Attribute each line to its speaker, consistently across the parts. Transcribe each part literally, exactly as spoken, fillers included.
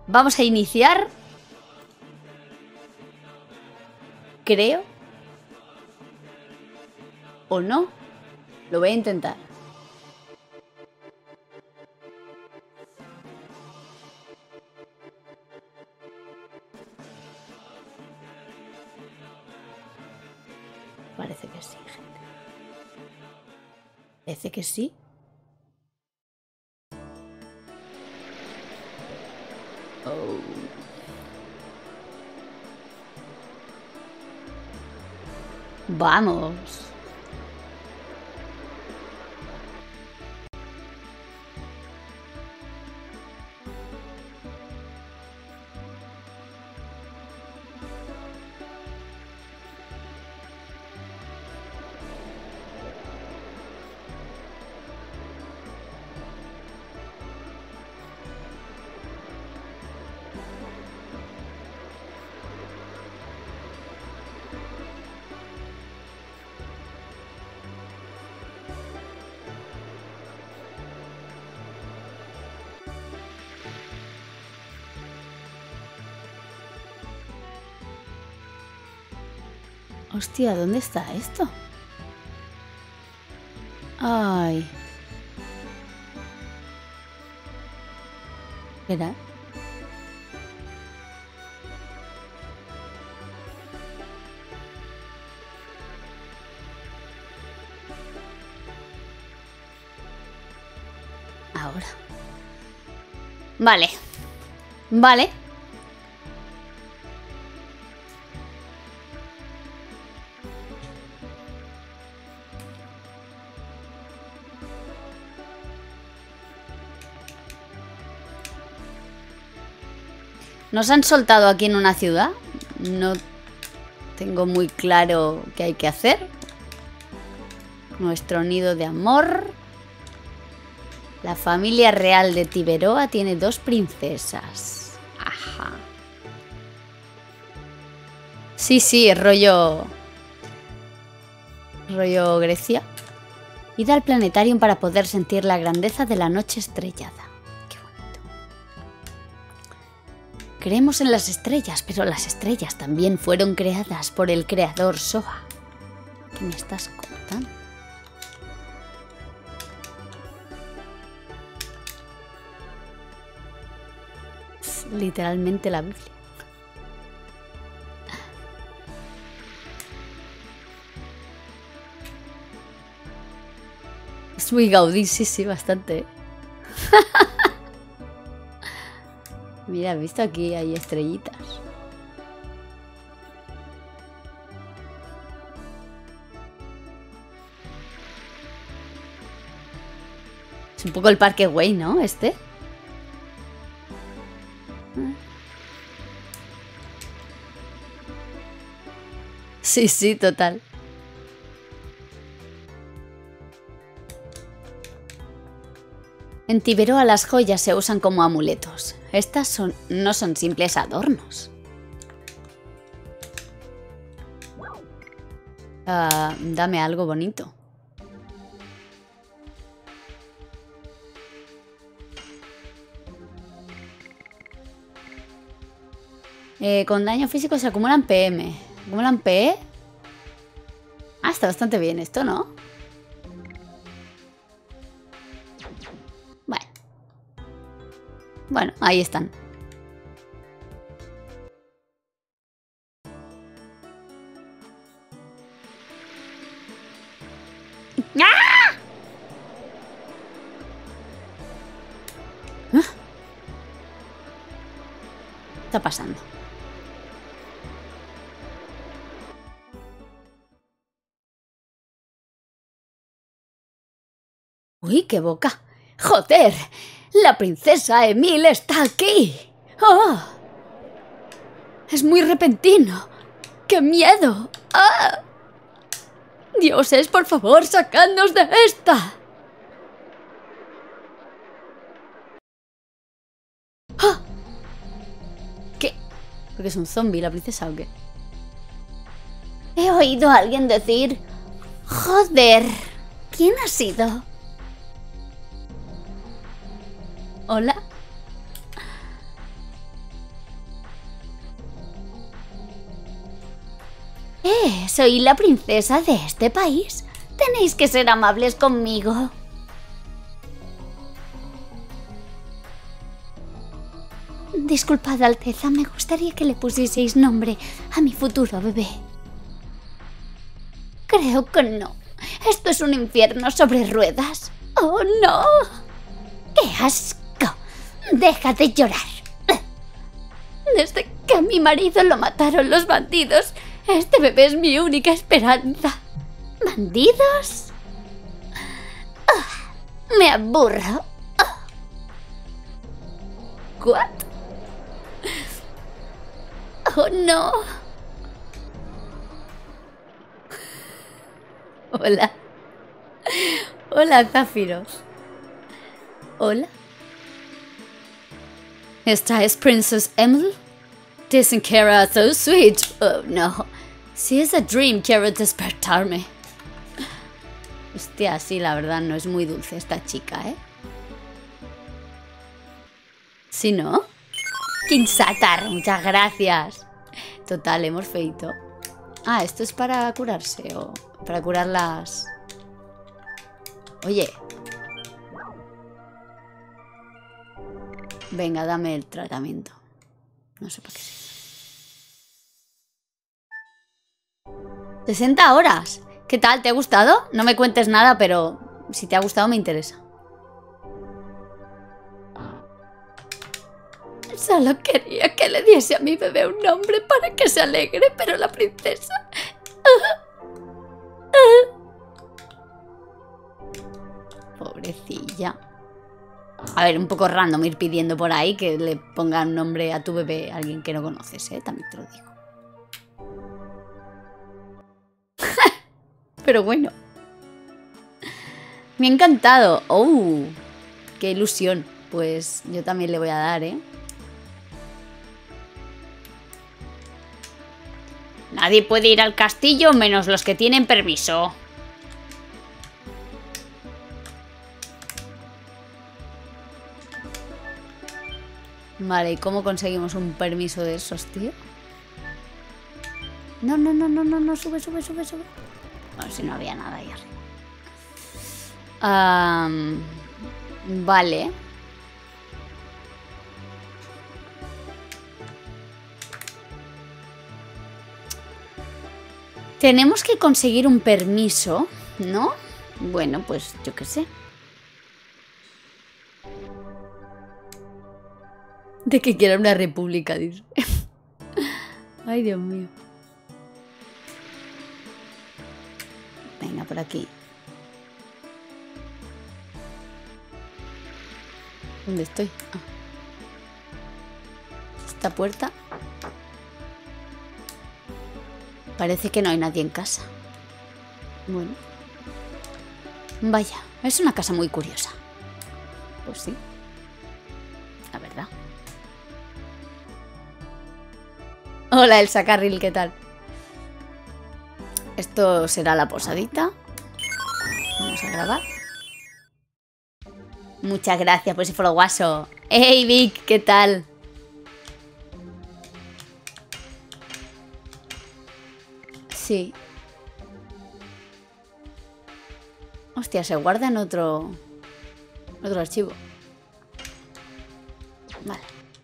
Speaker 1: Vamos a iniciar. Creo. ¿O no? Lo voy a intentar. Parece que sí, gente. Parece que sí. Oh. Vamos. Hostia, ¿dónde está esto? Ay. Espera. Ahora. Vale. Vale. Nos han soltado aquí en una ciudad. No tengo muy claro qué hay que hacer. Nuestro nido de amor. La familia real de Tiberoa tiene dos princesas. Ajá. Sí, sí, rollo... Rollo Grecia. Id al planetarium para poder sentir la grandeza de la noche estrellada. Creemos en las estrellas, pero las estrellas también fueron creadas por el creador Soa. ¿Qué me estás contando? Es literalmente la Biblia. Es muy Gaudí, sí, sí, bastante. Mira, ¿has visto? Aquí hay estrellitas. Es un poco el Parque Güell, ¿no? Este. Sí, sí, total. En Tiberoa las joyas se usan como amuletos. Estas son, no son simples adornos. Uh, dame algo bonito. Eh, con daño físico se acumulan P M. ¿Acumulan P E? Ah, está bastante bien esto, ¿no? Bueno. Bueno, ahí están. ¡Ah! ¿Qué está pasando? ¡Uy, qué boca! ¡Joder! ¡La princesa Emil está aquí! ¡Oh! ¡Es muy repentino! ¡Qué miedo! ¡Ah! ¡Dioses, por favor, sacadnos de esta! ¡Ah! ¿Qué? ¿Porque es un zombie la princesa o qué? He oído a alguien decir... ¡Joder! ¿Quién ha sido? ¿Hola? soy la princesa de este país. Tenéis que ser amables conmigo. Disculpad, Alteza, me gustaría que le pusieseis nombre a mi futuro bebé. Creo que no. Esto es un infierno sobre ruedas. ¡Oh, no! ¡Qué asco! ¡Deja de llorar! Desde que a mi marido lo mataron los bandidos, este bebé es mi única esperanza. ¿Bandidos? Oh, me aburro. Oh. ¿What? ¡Oh, no! Hola. Hola, Zafiros. Hola. ¿Esta es Princess Emily? Dicen que era so sweet. Oh, no. Si es a dream, quiero despertarme. Hostia, sí, la verdad, no es muy dulce esta chica, ¿eh? ¿Sí, no? King Satar, muchas gracias. Total, hemos feito. Ah, esto es para curarse o para curar las... Oye. Venga, dame el tratamiento. No sé para qué es. sesenta horas. ¿Qué tal? ¿Te ha gustado? No me cuentes nada, pero si te ha gustado me interesa. Solo quería que le diese a mi bebé un nombre para que se alegre, pero la princesa... Pobrecilla. A ver, un poco random ir pidiendo por ahí que le pongan un nombre a tu bebé a alguien que no conoces, ¿eh? También te lo digo. Pero bueno. Me ha encantado. ¡Oh! ¡Qué ilusión! Pues yo también le voy a dar, ¿eh? Nadie puede ir al castillo menos los que tienen permiso. Vale, ¿y cómo conseguimos un permiso de esos, tío? No, no, no, no, no, no, sube, sube, sube, sube. Bueno, si no había nada ahí arriba. Um, vale. Tenemos que conseguir un permiso, ¿no? Bueno, pues yo qué sé. De que quiera una república, dice. Ay, Dios mío. Venga, por aquí. ¿Dónde estoy? Ah. Esta puerta. Parece que no hay nadie en casa. Bueno. Vaya, es una casa muy curiosa. Pues sí. La verdad. Hola, Elsa Carril, ¿qué tal? Esto será la posadita. Vamos a grabar. Muchas gracias por ese follow guaso. Hey, Vic, ¿qué tal? Sí. Hostia, se guarda en otro... otro archivo. Vale.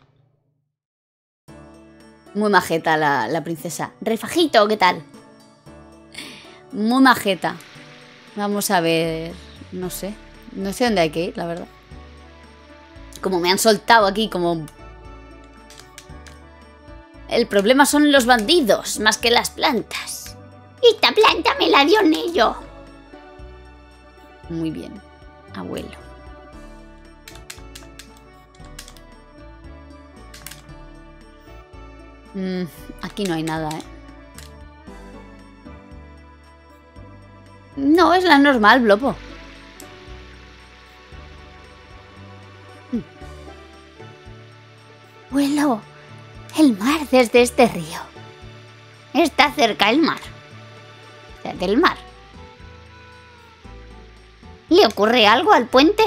Speaker 1: Muy majeta la, la princesa. Refajito, ¿qué tal? Muy majeta. Vamos a ver... No sé. No sé dónde hay que ir, la verdad. Como me han soltado aquí, como... El problema son los bandidos, más que las plantas. Esta planta me la dio Nello. Muy bien, abuelo. Mm, aquí no hay nada, ¿eh? No, es la normal, Blopo. Mm. Abuelo, el mar desde este río. Está cerca el mar. O sea, del mar. ¿Le ocurre algo al puente?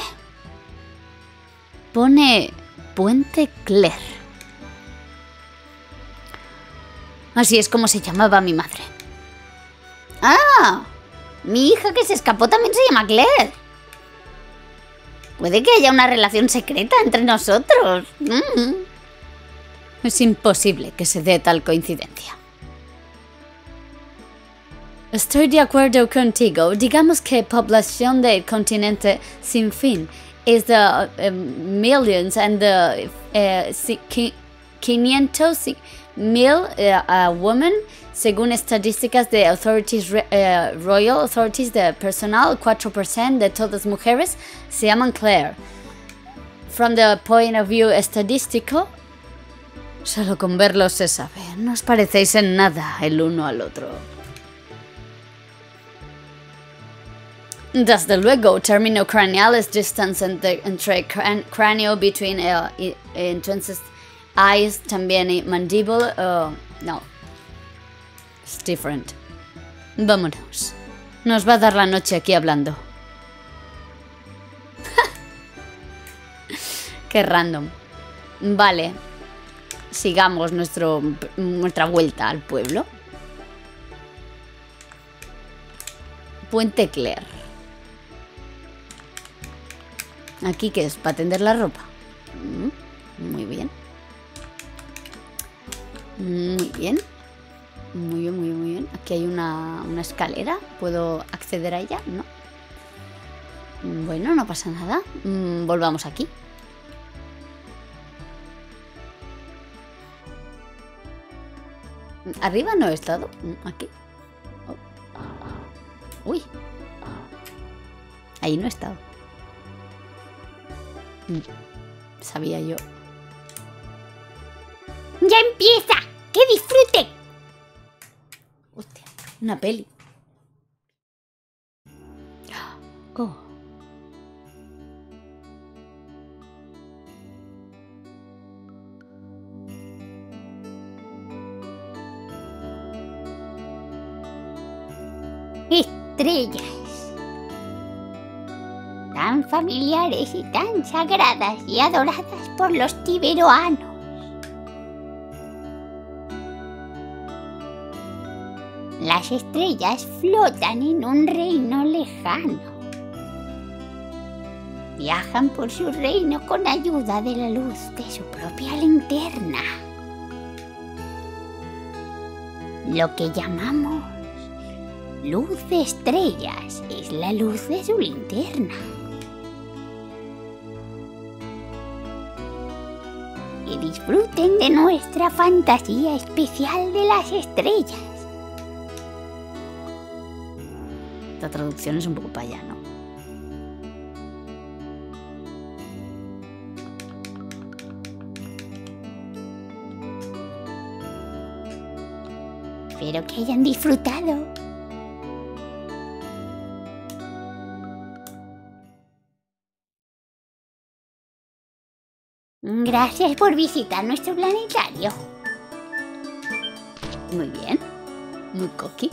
Speaker 1: Pone Puente Claire. Así es como se llamaba mi madre. ¡Ah! Mi hija que se escapó también se llama Claire. Puede que haya una relación secreta entre nosotros. Mm. Es imposible que se dé tal coincidencia. Estoy de acuerdo contigo. Digamos que población del continente sin fin is the uh, millions and the uh, quinientos mil uh, uh, women, según estadísticas de authorities, uh, Royal Authorities de personal, cuatro por ciento de todas mujeres se llaman Claire. From the point of view estadístico, solo con verlos se sabe. No os parecéis en nada el uno al otro. Desde luego, término craneal es distance entre, entre cráneo between uh, entonces eyes también y mandíbula. Uh, no, it's different. Vámonos. Nos va a dar la noche aquí hablando. Qué random. Vale. Sigamos nuestro, nuestra vuelta al pueblo. Puente Claire. ¿Aquí qué es? ¿Para tender la ropa? Mm, muy bien. Muy bien. Muy bien, muy bien, muy bien. Aquí hay una, una escalera. ¿Puedo acceder a ella? No. Bueno, no pasa nada. Mm, volvamos aquí. Arriba no he estado. Aquí. Oh. Uy. Ahí no he estado. Sabía yo. ¡Ya empieza! ¡Que disfrute! Hostia, una peli. Oh. Estrellas. Tan familiares y tan sagradas y adoradas por los tiberoanos. Las estrellas flotan en un reino lejano. Viajan por su reino con ayuda de la luz de su propia linterna. Lo que llamamos luz de estrellas es la luz de su linterna. Que disfruten de nuestra fantasía especial de las estrellas. Esta traducción es un poco para allá, ¿no? Espero que hayan disfrutado. Gracias por visitar nuestro planetario. Muy bien. Muy coqui.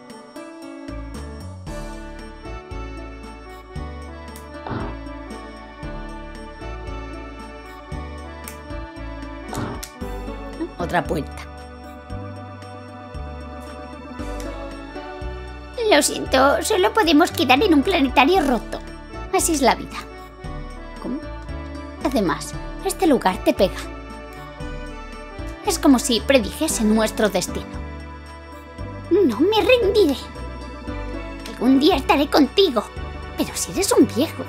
Speaker 1: Otra puerta. Lo siento, solo podemos quedar en un planetario roto. Así es la vida. ¿Cómo? Además, este lugar te pega. Es como si predijese nuestro destino. No me rendiré. Algún día estaré contigo, pero si eres un viejo.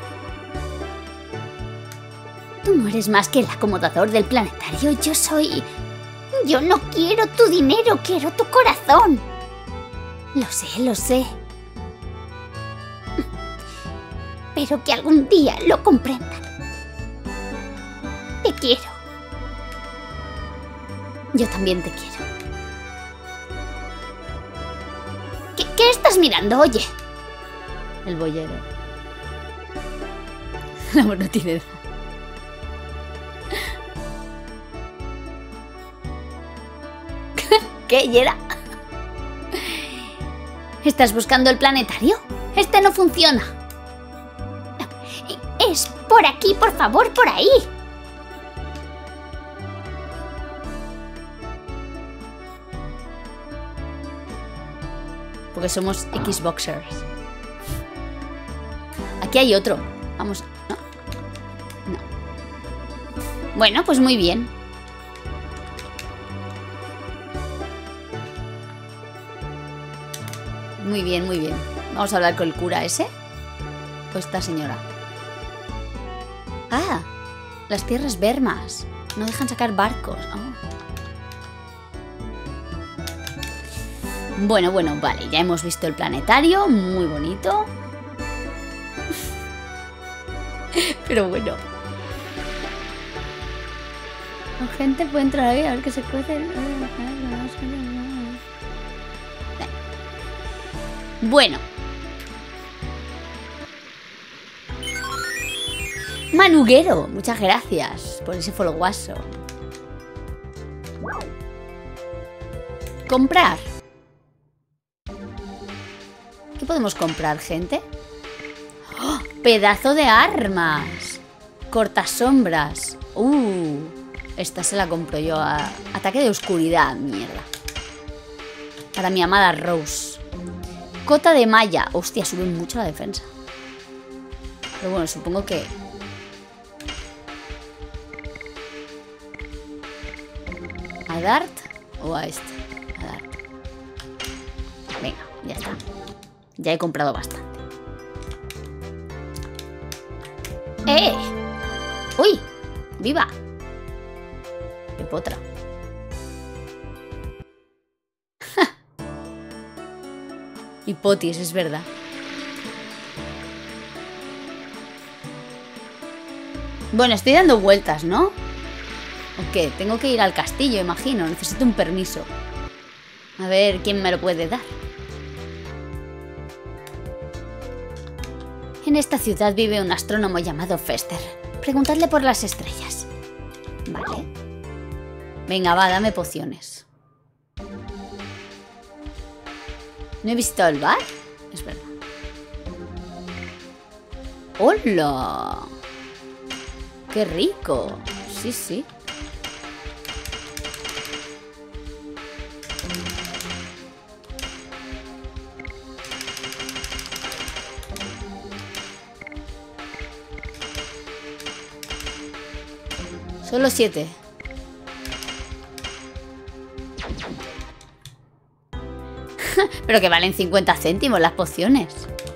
Speaker 1: Tú no eres más que el acomodador del planetario. Yo soy... Yo no quiero tu dinero, quiero tu corazón. Lo sé, lo sé. Pero que algún día lo comprendan. Te quiero. Yo también te quiero. ¿Qué, qué estás mirando, oye? El boyero. No, no tiene edad. ¿Qué, Yera? ¿Estás buscando el planetario? Este no funciona. Es por aquí, por favor, por ahí. Porque somos Xboxers. Aquí hay otro. Vamos. No. No. Bueno, pues muy bien. Muy bien, muy bien. Vamos a hablar con el cura ese. O esta señora. Ah, las tierras vermas. No dejan sacar barcos. Oh. Bueno, bueno, vale. Ya hemos visto el planetario. Muy bonito. Pero bueno. La gente puede entrar ahí a ver qué se cuece. Bueno. Manuguero, muchas gracias por ese followazo. Comprar. ¿Qué podemos comprar, gente? ¡Oh! Pedazo de armas. Cortasombras. Uh, esta se la compro yo a ataque de oscuridad, mierda. Para mi amada Rose. Cota de malla. Hostia, sube mucho la defensa. Pero bueno, supongo que... ¿A Dart o a este? A Dart. Venga, ya está. Ya he comprado bastante. ¡Eh! ¡Uy! ¡Viva! ¡Qué potra! Hipotis, es verdad. Bueno, estoy dando vueltas, ¿no? ¿O qué? Tengo que ir al castillo, imagino. Necesito un permiso. A ver quién me lo puede dar. En esta ciudad vive un astrónomo llamado Fester. Preguntadle por las estrellas. Vale. Venga, va, dame pociones. ¿No he visitado el bar? Es verdad. ¡Hola! ¡Qué rico! Sí, sí. Solo siete. Pero que valen cincuenta céntimos las pociones.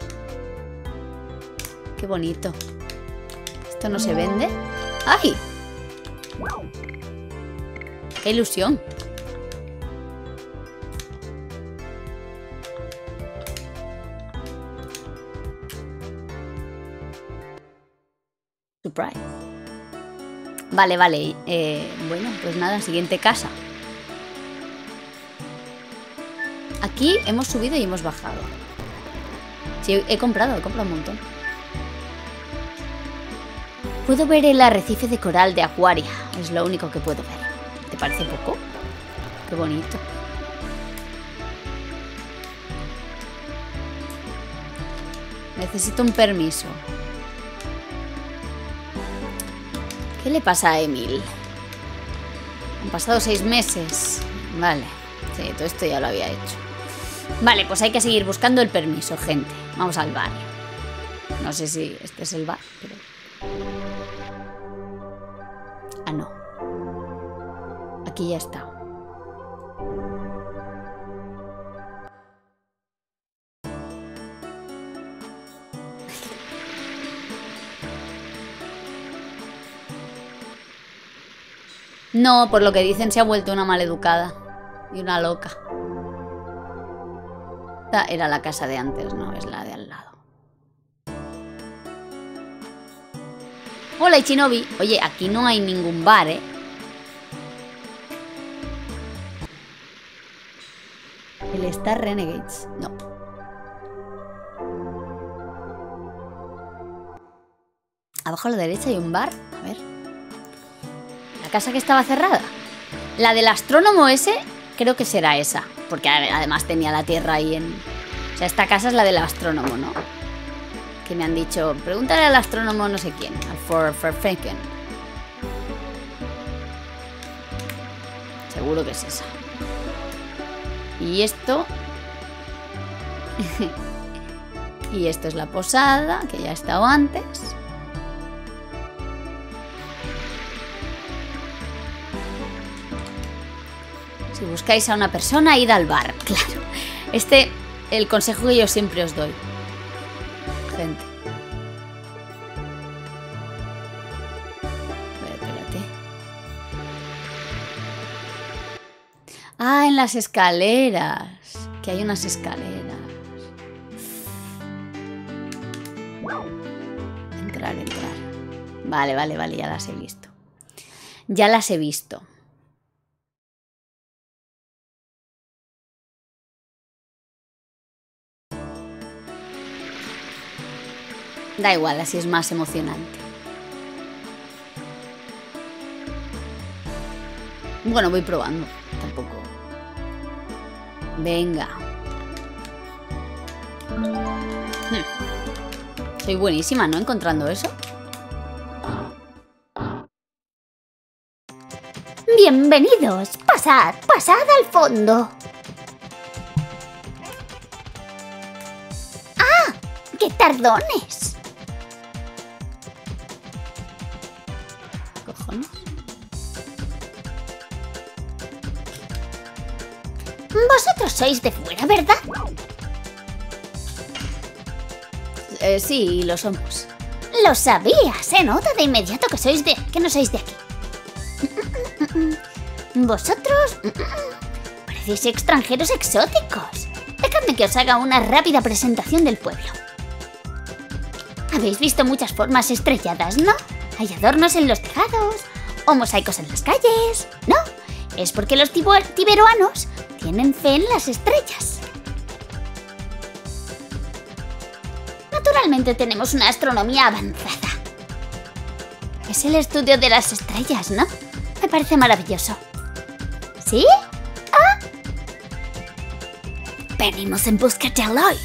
Speaker 1: Qué bonito. ¿Esto no se vende? ¡Ay! ¡Qué ilusión! Surprise. Vale, vale. Eh, bueno, pues nada, siguiente casa. Aquí hemos subido y hemos bajado. Sí, he comprado, he comprado un montón. Puedo ver el arrecife de coral de Aquaria. Es lo único que puedo ver. ¿Te parece poco? Qué bonito. Necesito un permiso. ¿Qué le pasa a Emil? Han pasado seis meses. Vale. Sí, todo esto ya lo había hecho. Vale, pues hay que seguir buscando el permiso, gente. Vamos al bar. No sé si este es el bar, pero... Ah, no. Aquí ya está. No, por lo que dicen se ha vuelto una maleducada. Y una loca. Esta era la casa de antes, no es la de al lado. Hola, Ichinobi. Oye, aquí no hay ningún bar, ¿eh? El Star Renegades. No. Abajo a la derecha hay un bar. A ver. La casa que estaba cerrada. La del astrónomo ese, creo que será esa. Porque además tenía la tierra ahí en... O sea, esta casa es la del astrónomo, ¿no? Que me han dicho, pregúntale al astrónomo no sé quién. Al Forfenken. Seguro que es esa. Y esto... Y esto es la posada, que ya he estado antes. Si buscáis a una persona, id al bar. Claro. Este, el consejo que yo siempre os doy. Gente. Espérate. Ah, en las escaleras. Que hay unas escaleras. Entrar, entrar. Vale, vale, vale, ya las he visto. Ya las he visto. Da igual, así es más emocionante. Bueno, voy probando. Tampoco. Venga. Hmm. Soy buenísima, ¿no? Encontrando eso.
Speaker 2: Bienvenidos. Pasad, pasad al fondo. ¡Ah! ¡Qué tardones!
Speaker 1: Cojones.
Speaker 2: Vosotros sois de fuera, ¿verdad?
Speaker 1: Eh, sí, lo somos.
Speaker 2: Lo sabía, se nota de inmediato que sois de... que no sois de aquí. Vosotros... parecéis extranjeros exóticos. Dejadme que os haga una rápida presentación del pueblo. Habéis visto muchas formas estrelladas, ¿no? Hay adornos en los tejados, o mosaicos en las calles. No, es porque los tibo- tiberoanos tienen fe en las estrellas. Naturalmente tenemos una astronomía avanzada. Es el estudio de las estrellas, ¿no? Me parece maravilloso. ¿Sí? ¿Ah? Venimos en busca de Lloyd.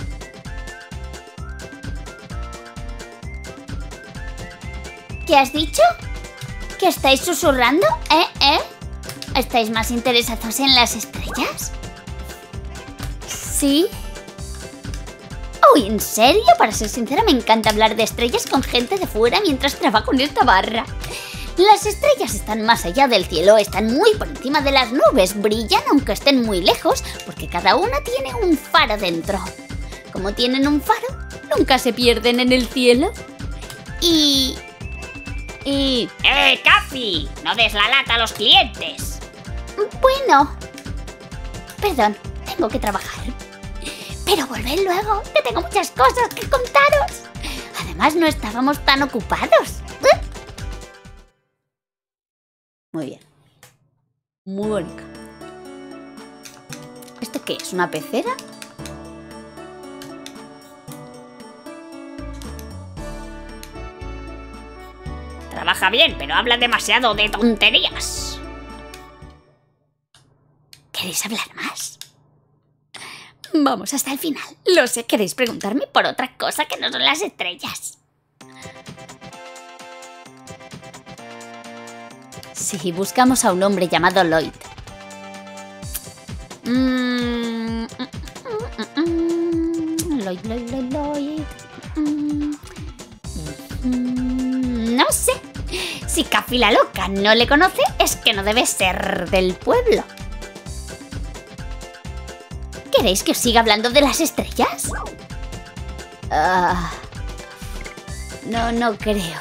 Speaker 2: ¿Qué has dicho? ¿Que estáis susurrando? ¿Eh? ¿Eh? ¿Estáis más interesados en las estrellas? ¿Sí? Oh, ¿en serio? Para ser sincera, me encanta hablar de estrellas con gente de fuera mientras trabajo en esta barra. Las estrellas están más allá del cielo, están muy por encima de las nubes, brillan aunque estén muy lejos, porque cada una tiene un faro dentro. Como tienen un faro, nunca se pierden en el cielo. Y... y...
Speaker 3: ¡Eh, Cathy! ¡No des la lata a los clientes!
Speaker 2: bueno... Perdón, tengo que trabajar. Pero volved luego, que tengo muchas cosas que contaros. Además, no estábamos tan ocupados. ¿Eh?
Speaker 1: Muy bien. Muy bonito. ¿Esto qué es? ¿Una pecera?
Speaker 3: Trabaja bien, pero habla demasiado de tonterías.
Speaker 2: ¿Queréis hablar más? Vamos hasta el final. Lo sé, queréis preguntarme por otra cosa que no son las estrellas.
Speaker 1: Sí, buscamos a un hombre llamado Lloyd.
Speaker 2: Mm, mm, mm, mm, Lloyd, Lloyd, Lloyd, Lloyd. Mm, mm, no sé. Si Cathy la loca no le conoce, es que no debe ser del pueblo. ¿Queréis que os siga hablando de las estrellas?
Speaker 1: Ah, no, no creo.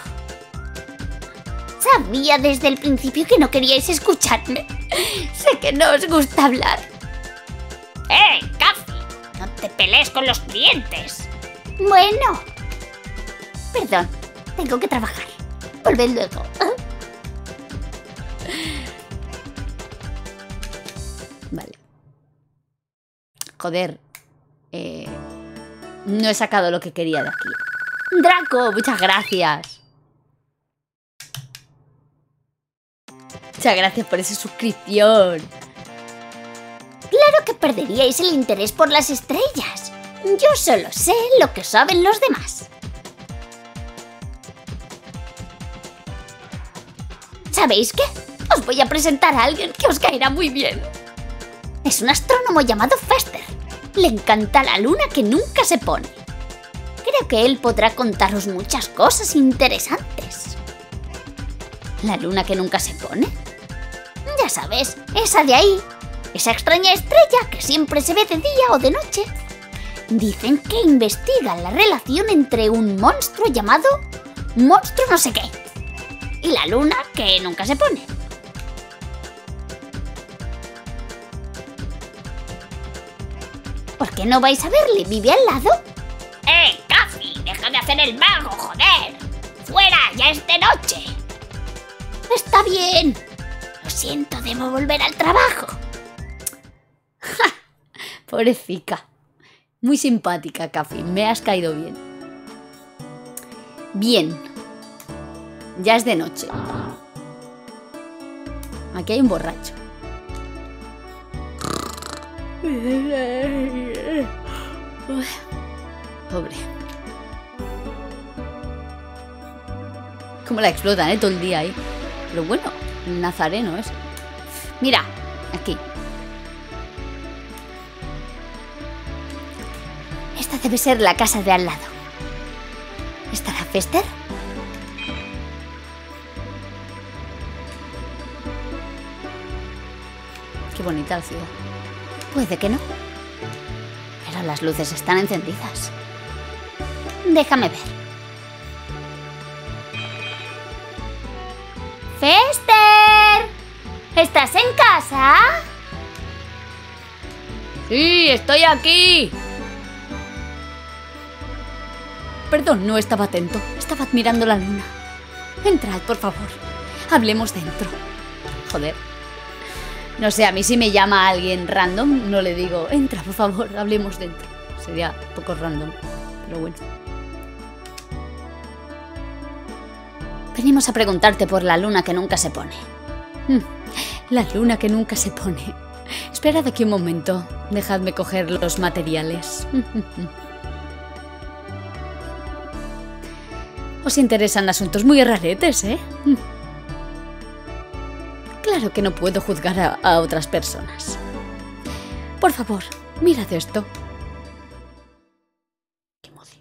Speaker 2: Sabía desde el principio que no queríais escucharme. Sé que no os gusta hablar.
Speaker 3: ¡Eh, Cathy! ¡No te pelees con los clientes!
Speaker 2: Bueno. Perdón, tengo que trabajar. Volved luego.
Speaker 1: Vale. Joder. Eh, no he sacado lo que quería de aquí. Draco, muchas gracias. Muchas gracias por esa suscripción.
Speaker 2: Claro que perderíais el interés por las estrellas. Yo solo sé lo que saben los demás. ¿Sabéis qué? Os voy a presentar a alguien que os caerá muy bien. Es un astrónomo llamado Fester. Le encanta la luna que nunca se pone. Creo que él podrá contaros muchas cosas interesantes. ¿La luna que nunca se pone? Ya sabes, esa de ahí. Esa extraña estrella que siempre se ve de día o de noche. Dicen que investiga la relación entre un monstruo llamado monstruo no sé qué y la luna que nunca se pone. ¿Por qué no vais a verle? ¿Vive al lado?
Speaker 3: ¡Eh, Cathy! ¡Deja de hacer el mago, joder! ¡Fuera! ¡Ya es de noche!
Speaker 2: Está bien. Lo siento, debo volver al trabajo.
Speaker 1: ¡Ja! Pobrecita. Muy simpática, Cathy. Me has caído bien. Bien. Ya es de noche. Aquí hay un borracho. Uf, pobre. Como la explotan, ¿eh? Todo el día ahí. Pero bueno, el nazareno es. Mira, aquí.
Speaker 2: Esta debe ser la casa de al lado. ¿Estará Fester?
Speaker 1: Qué bonita la ciudad.
Speaker 2: Puede que no. Pero las luces están encendidas. Déjame ver. ¡Fester! ¿Estás en casa?
Speaker 1: ¡Sí, estoy aquí! Perdón, no estaba atento. Estaba admirando la luna. Entrad, por favor. Hablemos dentro. Joder. No sé, a mí si me llama alguien random, no le digo, entra, por favor, hablemos dentro. Sería un poco random, pero bueno.
Speaker 2: Venimos a preguntarte por la luna que nunca se pone.
Speaker 1: Mm, la luna que nunca se pone. Esperad aquí un momento. Dejadme coger los materiales. Os interesan asuntos muy raretes, ¿eh? Claro que no puedo juzgar a, a otras personas. Por favor, mirad esto. Qué emoción.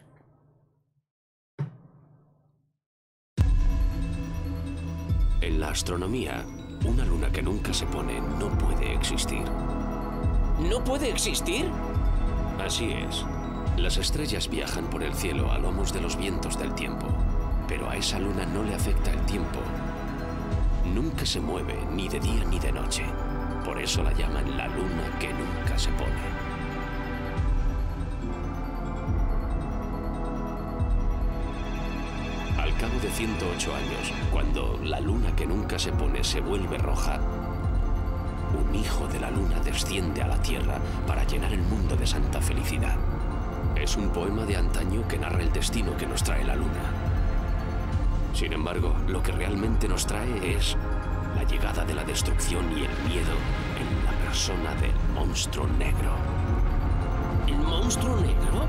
Speaker 4: En la astronomía, una luna que nunca se pone no puede existir.
Speaker 5: ¿No puede existir?
Speaker 4: Así es. Las estrellas viajan por el cielo a lomos de los vientos del tiempo, pero a esa luna no le afecta el tiempo. Nunca se mueve, ni de día ni de noche. Por eso la llaman la luna que nunca se pone. Al cabo de ciento ocho años, cuando la luna que nunca se pone se vuelve roja, un hijo de la luna desciende a la tierra para llenar el mundo de santa felicidad. Es un poema de antaño que narra el destino que nos trae la luna. Sin embargo, lo que realmente nos trae es la llegada de la destrucción y el miedo en la persona del monstruo negro.
Speaker 5: ¿El monstruo negro?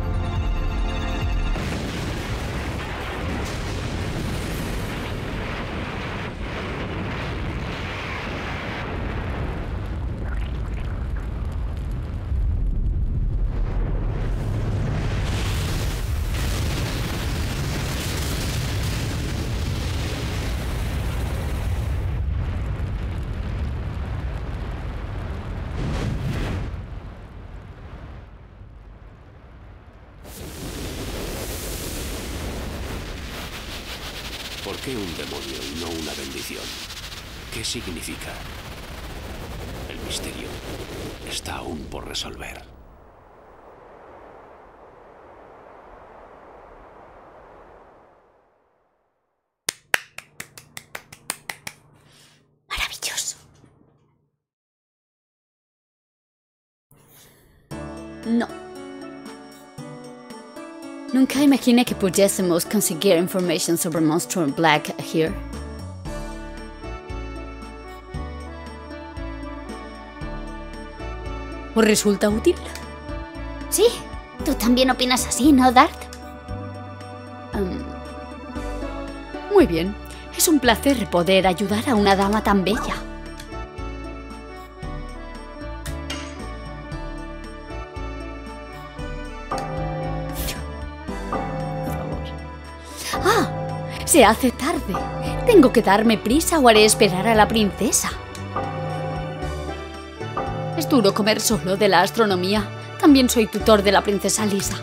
Speaker 4: ¿Por qué un demonio y no una bendición? ¿Qué significa? El misterio está aún por resolver.
Speaker 2: Maravilloso.
Speaker 1: No. Nunca imaginé que pudiésemos conseguir información sobre Monstruo Black here. ¿Os resulta útil?
Speaker 2: Sí, tú también opinas así, ¿no, Dart?
Speaker 1: Um, muy bien. Es un placer poder ayudar a una dama tan bella. Se hace tarde. Tengo que darme prisa o haré esperar a la princesa. Es duro comer solo de la astronomía. También soy tutor de la princesa Lisa.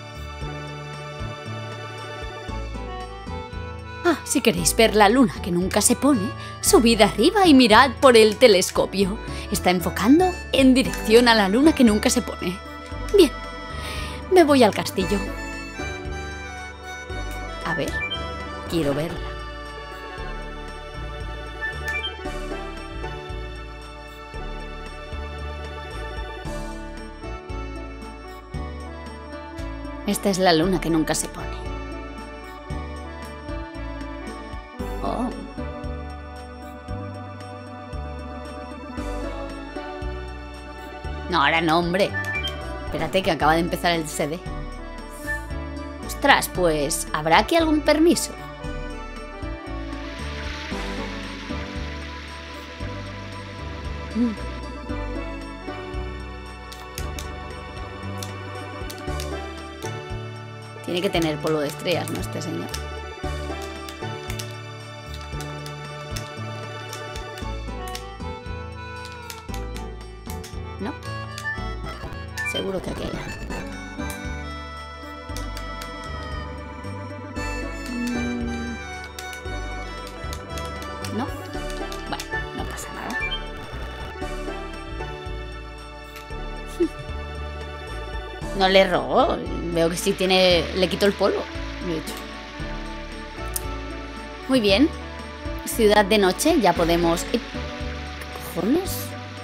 Speaker 1: Ah, si queréis ver la luna que nunca se pone, subid arriba y mirad por el telescopio. Está enfocando en dirección a la luna que nunca se pone. Bien, me voy al castillo. A ver, quiero verla. Esta es la luna que nunca se pone. Oh. No, ahora no, hombre. Espérate que acaba de empezar el C D. Ostras, pues, ¿habrá aquí algún permiso? Mm. Tiene que tener polvo de estrellas, ¿no? Este señor. ¿No? Seguro que aquí hay. ¿No? Bueno, no pasa nada. No le robo. Veo que sí tiene... Le quito el polvo. De hecho. Muy bien. Ciudad de noche. Ya podemos... ¿Qué cojones?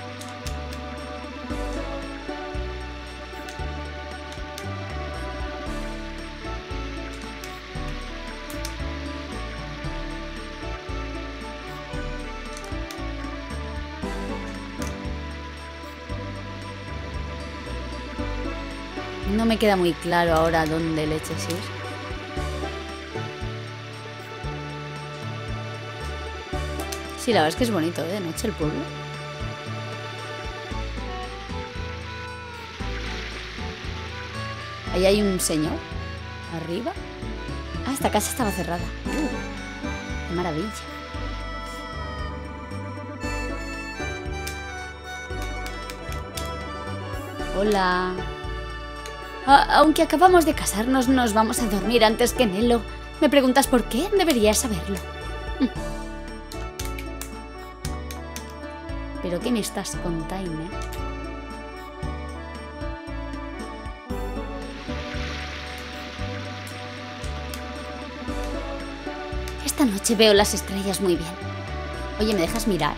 Speaker 1: No me queda muy claro ahora dónde leches ir. Sí, la verdad es que es bonito, ¿eh? De noche el pueblo. Ahí hay un señor. Arriba. Ah, esta casa estaba cerrada. Uh, qué maravilla. Hola. Ah, aunque acabamos de casarnos, nos vamos a dormir antes que Nelo. ¿Me preguntas por qué? Deberías saberlo. ¿Pero qué me estás contando? Esta noche veo las estrellas muy bien. Oye, ¿me dejas mirar?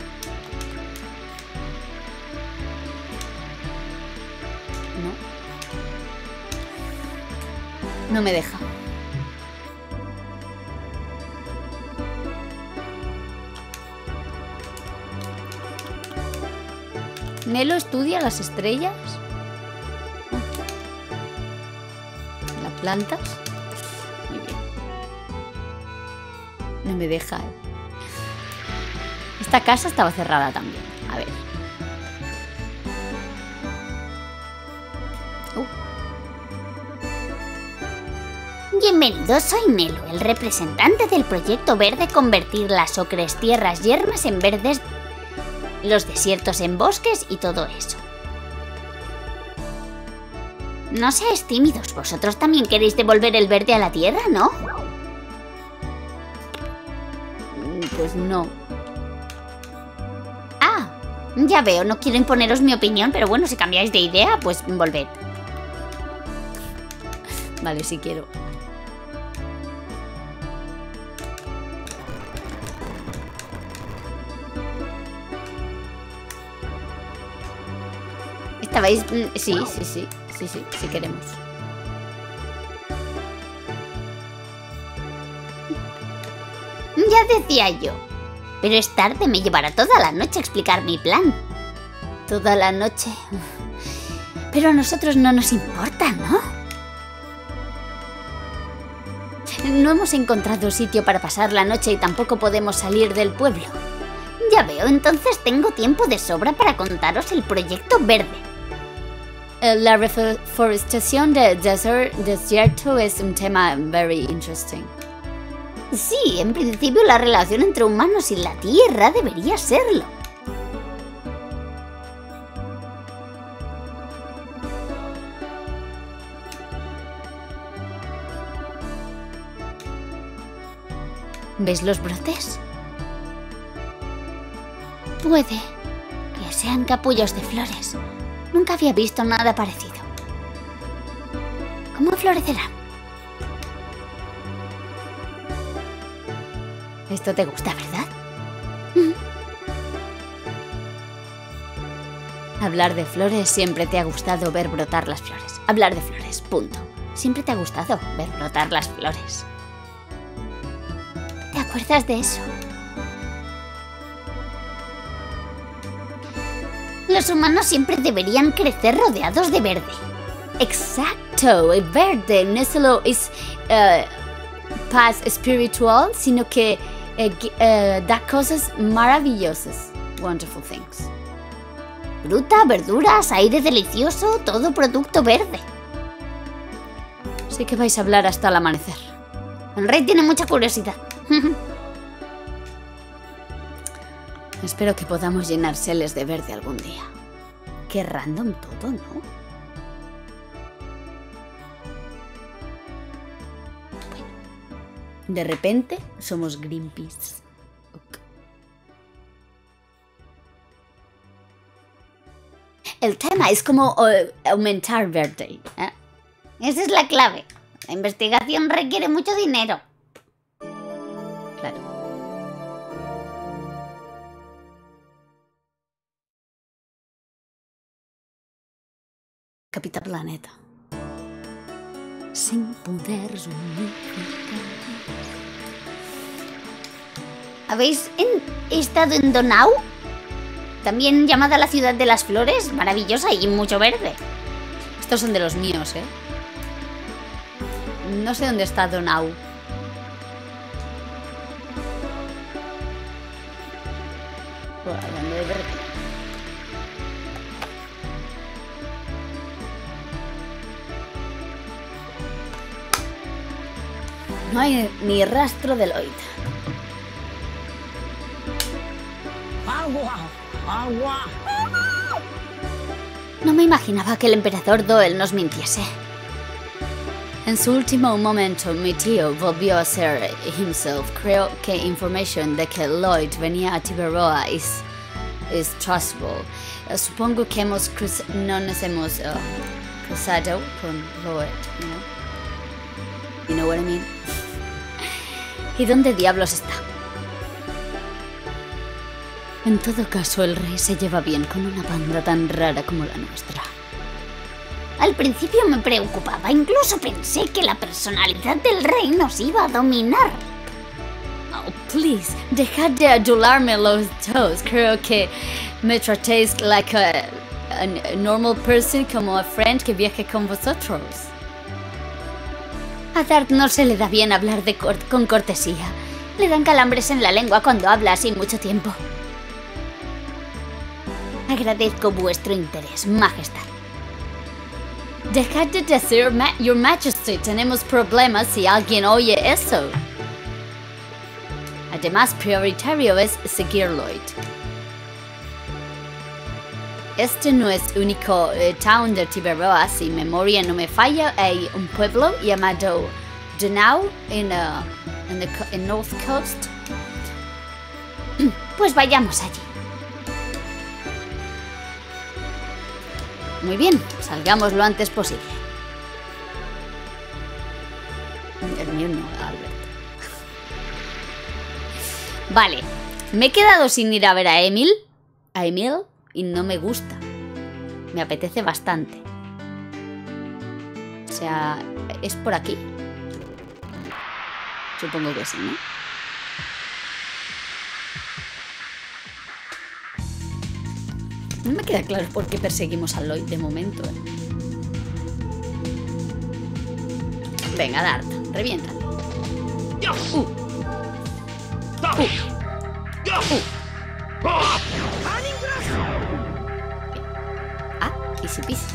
Speaker 1: No me deja. ¿Nelo estudia las estrellas? ¿Las plantas? Muy bien. No me deja. Esta casa estaba cerrada también. A ver.
Speaker 2: Bienvenido, soy Nelo, el representante del proyecto verde Convertir las ocres tierras yermas en verdes, los desiertos en bosques y todo eso. No seáis tímidos, vosotros también queréis devolver el verde a la tierra, ¿no?
Speaker 1: Pues no.
Speaker 2: Ah, ya veo, no quiero imponeros mi opinión, pero bueno, si cambiáis de idea, pues volved.
Speaker 1: Vale, sí quiero. ¿Estabais? Sí, sí, sí, sí, sí, sí queremos.
Speaker 2: Ya decía yo. Pero es tarde, me llevará toda la noche a explicar mi plan.
Speaker 1: Toda la noche.
Speaker 2: Pero a nosotros no nos importa, ¿no?
Speaker 1: No hemos encontrado sitio para pasar la noche y tampoco podemos salir del pueblo.
Speaker 2: Ya veo, entonces tengo tiempo de sobra para contaros el proyecto verde.
Speaker 1: La reforestación del desierto es un tema very interesting.
Speaker 2: Sí, en principio la relación entre humanos y la Tierra debería serlo. ¿Ves los brotes? Puede que sean capullos de flores. Nunca había visto nada parecido. ¿Cómo florecerán? Esto te gusta, ¿verdad? Mm. Hablar de flores, siempre te ha gustado ver brotar las flores. Hablar de flores, punto. Siempre te ha gustado ver brotar las flores. ¿Te acuerdas de eso? Los humanos siempre deberían crecer rodeados de verde. Exacto, el verde no solo es uh, paz espiritual, sino que uh, uh, da cosas maravillosas. Wonderful things. Fruta, verduras, aire delicioso, todo producto verde. Sé que vais a hablar hasta el amanecer. El rey tiene mucha curiosidad. Espero que podamos llenárseles de verde algún día. Qué random todo, ¿no? Bueno, de repente somos Greenpeace. Okay. El tema es como uh, aumentar verde, ¿eh? Esa es la clave. La investigación requiere mucho dinero. Claro. Capitán Planeta. Sin poder unificar. ¿Habéis en, estado en Donau? También llamada la ciudad de las flores, maravillosa y mucho verde. Estos son de los míos, ¿eh? No sé dónde está Donau. Bueno, hablando de verde. No hay ni rastro de Lloyd.
Speaker 5: ¡Agua! ¡Agua!
Speaker 2: No me imaginaba que el emperador Doel nos mintiese.
Speaker 1: En su último momento, mi tío volvió a ser himself. Creo que información de que Lloyd venía a Tiberoa es, es trustable. Uh, supongo que hemos cruz no nos hemos uh, cruzado con Lloyd, you know? You know what I mean? ¿Y dónde diablos está? En todo caso, el rey se lleva bien con una banda tan rara como la nuestra.
Speaker 2: Al principio me preocupaba, incluso pensé que la personalidad del rey nos iba a dominar.
Speaker 1: Oh, please, dejad de adularme los dos. Creo que me tratéis like a, a normal person, como a friend que viaje con vosotros.
Speaker 2: A Dart no se le da bien hablar de cor con cortesía. Le dan calambres en la lengua cuando habla así mucho tiempo. Agradezco vuestro interés, Majestad.
Speaker 1: Dejad de decir, ma Your Majesty, tenemos problemas si alguien oye eso. Además, prioritario es seguir Lloyd. Este no es único uh, town de Tiberoa, si memoria no me falla. Hay un pueblo llamado Donau en uh, en the en North Coast.
Speaker 2: Pues vayamos allí.
Speaker 1: Muy bien, salgamos lo antes posible. El mío no, Albert. Vale, me he quedado sin ir a ver a Emil. A Emil. Y no me gusta. Me apetece bastante. O sea, ¿es por aquí? Supongo que sí, ¿no? No me queda claro por qué perseguimos a Lloyd de momento, ¿eh? Venga, Dart, reviéntalo. Uh. Uh. Uh. Ah, easy peasy.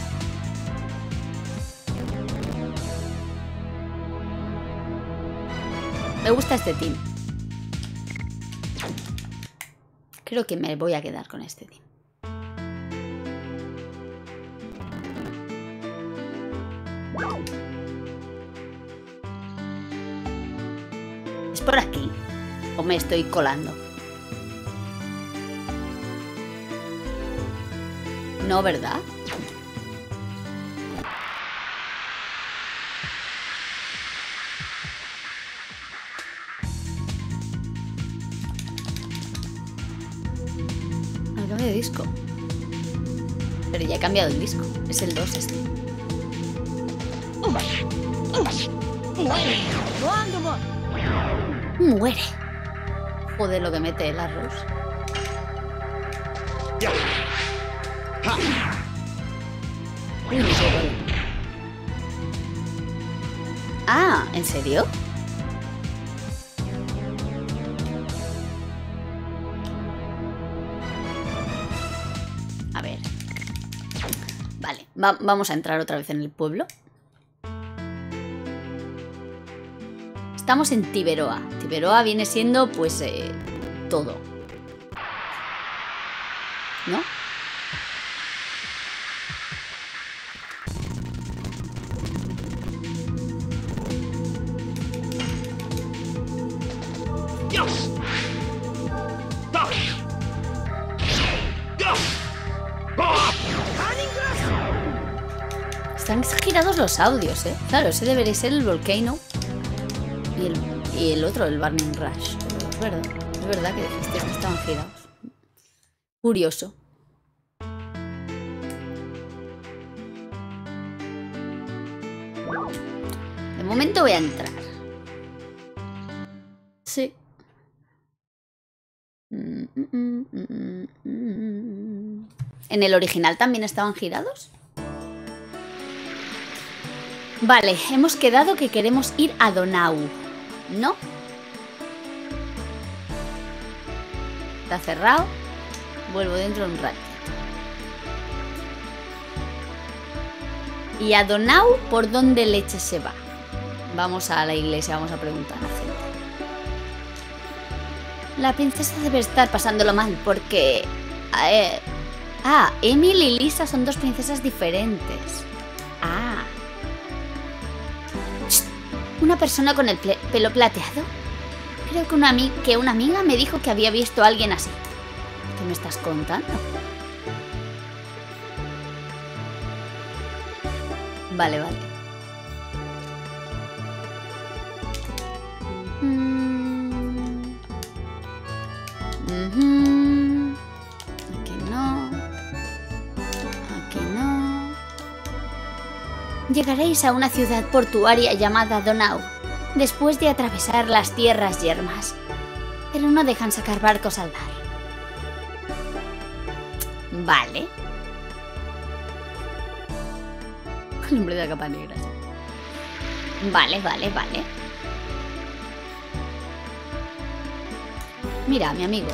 Speaker 1: Me gusta este team. Creo que me voy a quedar con este team. ¿Es por aquí? ¿O me estoy colando? No, ¿verdad? Al cambio de disco. Pero ya he cambiado el disco. Es el dos este. Muere. Joder, lo que mete el arroz. Uy, no sé cuál. Ah, ¿en serio? A ver. Vale, va- vamos a entrar otra vez en el pueblo. Estamos en Tiberoa. Tiberoa viene siendo, pues, eh, todo. ¿No? Están girados los audios, ¿eh? Claro, ese debería ser el Volcano. Y el, y el otro, el Burning Rush. Pero es verdad, es verdad que dijiste que estaban girados. Curioso. De momento voy a entrar. Sí. En el original también estaban girados. Vale, hemos quedado que queremos ir a Donau, ¿no? Está cerrado. Vuelvo dentro de un rato. ¿Y a Donau por dónde leche se va? Vamos a la iglesia, vamos a preguntar a la gente. La princesa debe estar pasándolo mal porque... Eh, ah, Emily y Lisa son dos princesas diferentes. Ah. Shh, ¿una persona con el pelo plateado? Creo que una, que una amiga me dijo que había visto a alguien así. ¿Qué me estás contando? Vale, vale. Mm. Uh-huh. Aquí no. Aquí no. Llegaréis a una ciudad portuaria llamada Donau, después de atravesar las tierras yermas. Pero no dejan sacar barcos al mar. Vale. El hombre de la capa negra. Vale, vale, vale. Mira, mi amigo.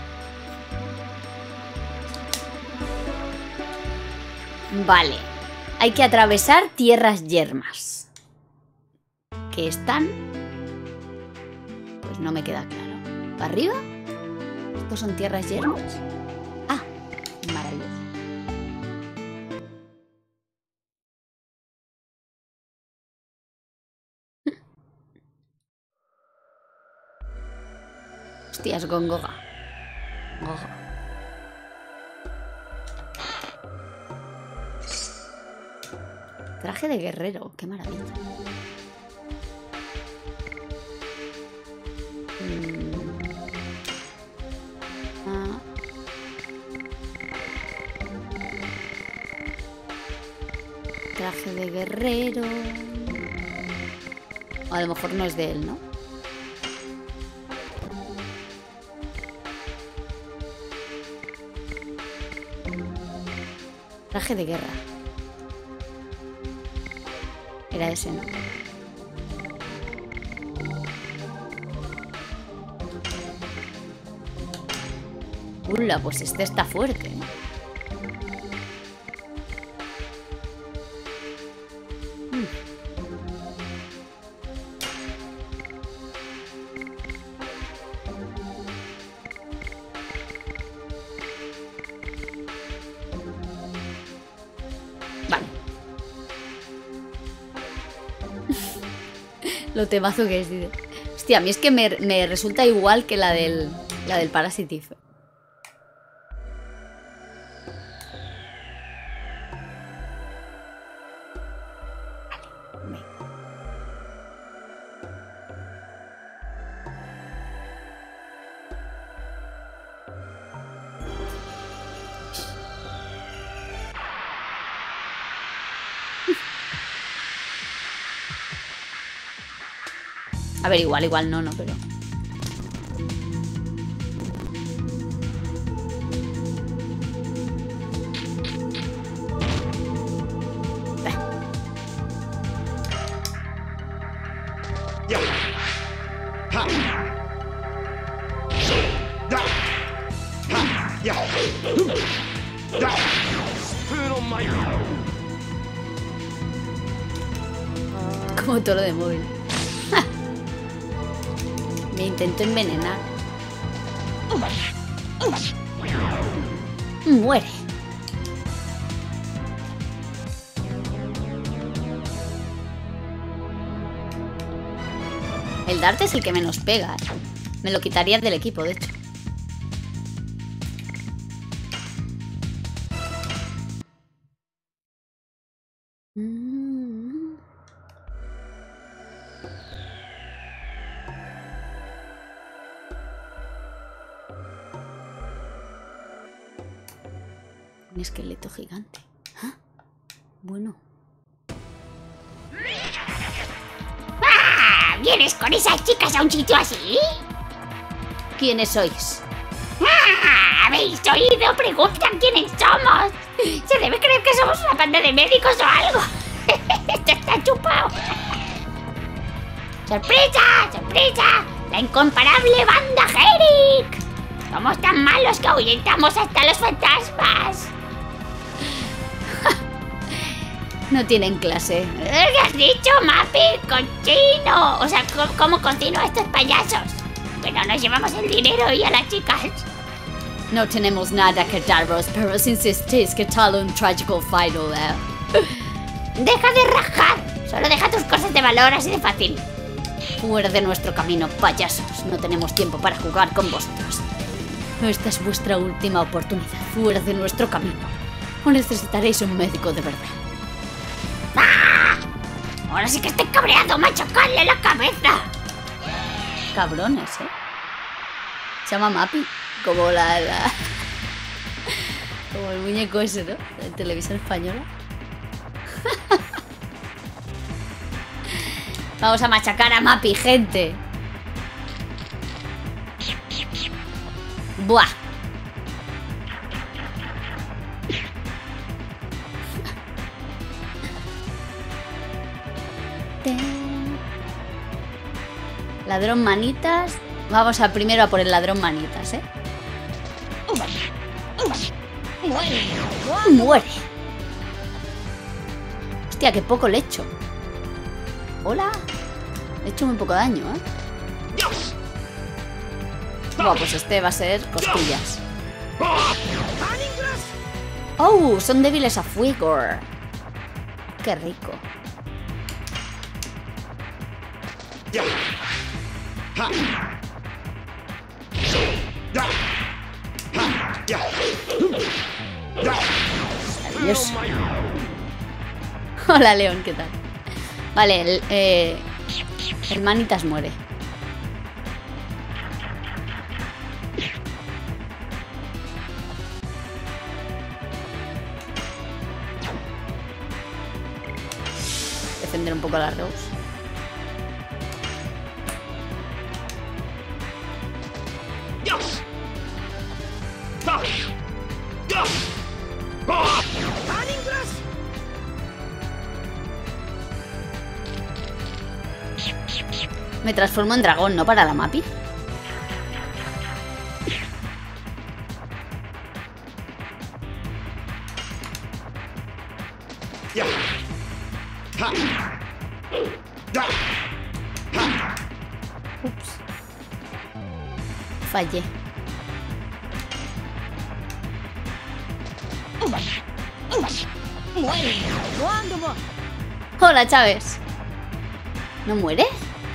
Speaker 1: Vale. Hay que atravesar tierras yermas. ¿Qué están? Pues no me queda claro. ¿Para arriba? ¿Estos son tierras yermas? Ah, maravilloso. Hostias, Gongoga. Goga. Traje de guerrero, qué maravilla. Mm. Ah. Traje de guerrero. A lo mejor no es de él, ¿no? Traje de guerra. Era ese, ¿no? Ula, pues este está fuerte, ¿no? Mm. Lo temazo que es, dice. Hostia, a mí es que me, me resulta igual que la del, la del Parasitif. A ver, igual, igual no, no, pero... Como toro de móvil. Me intento envenenar. Muere. El Dart es el que menos pega, ¿eh? Me lo quitaría del equipo, de hecho. Un esqueleto gigante. ¿Ah? Bueno.
Speaker 3: ¡Ah! ¿Vienes con esas chicas a un sitio así?
Speaker 1: ¿Quiénes sois?
Speaker 3: ¡Ah! ¿Habéis oído? Preguntan quiénes somos. Se debe creer que somos una banda de médicos o algo. Esto está chupado. ¡Sorpresa! ¡Sorpresa! ¡La incomparable banda Herrick! Somos tan malos que ahuyentamos hasta los fantasmas.
Speaker 1: No tienen clase.
Speaker 3: ¿Qué has dicho, Mappy? ¡Cochino! O sea, ¿cómo, cómo cocino a estos payasos? Bueno, nos llevamos el dinero y a las chicas.
Speaker 1: No tenemos nada que daros, pero si insistéis que tal un trágico final, ¿eh?
Speaker 3: ¡Deja de rajar! Solo deja tus cosas de valor, así de fácil.
Speaker 1: Fuera de nuestro camino, payasos. No tenemos tiempo para jugar con vosotros. Esta es vuestra última oportunidad. Fuera de nuestro camino. O necesitaréis un médico de verdad.
Speaker 3: ¡Ah! Ahora sí que estoy cabreado, machacarle la cabeza.
Speaker 1: Cabrones, ¿eh? Se llama Mappy. Como la, la... Como el muñeco ese, ¿no? De televisión española. Vamos a machacar a Mappy, gente. Buah. Ladrón manitas. Vamos a primero a por el ladrón manitas, ¿eh? Muere. Hostia, qué poco le he hecho. Hola. Le he hecho muy poco daño, ¿eh? Bueno, pues este va a ser costillas. Oh, son débiles a fuego. Qué rico. Adiós. Hola, León, ¿qué tal? Vale, el, eh, el manitas muere. Defender un poco a la Rose. Me transformo en dragón, ¿no? Para la Mappy. Ups. Fallé. Hola, Chávez. ¿No muere?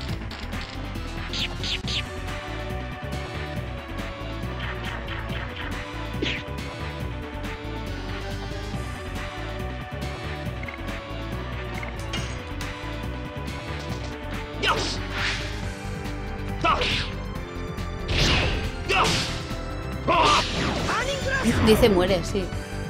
Speaker 1: Dice muere, sí.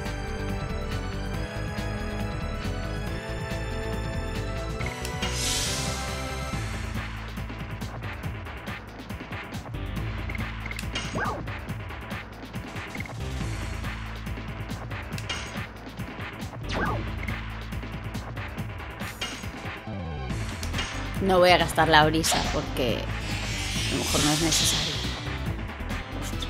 Speaker 1: No voy a gastar la brisa porque a lo mejor no es necesario. Ostras.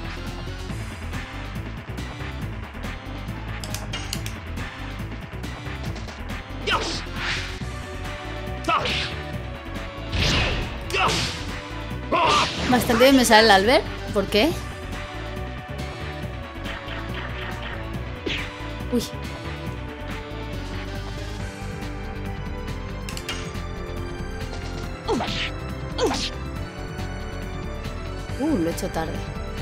Speaker 1: Bastante bien me sale el Albert. ¿Por qué? Uy. Uh, lo he hecho tarde.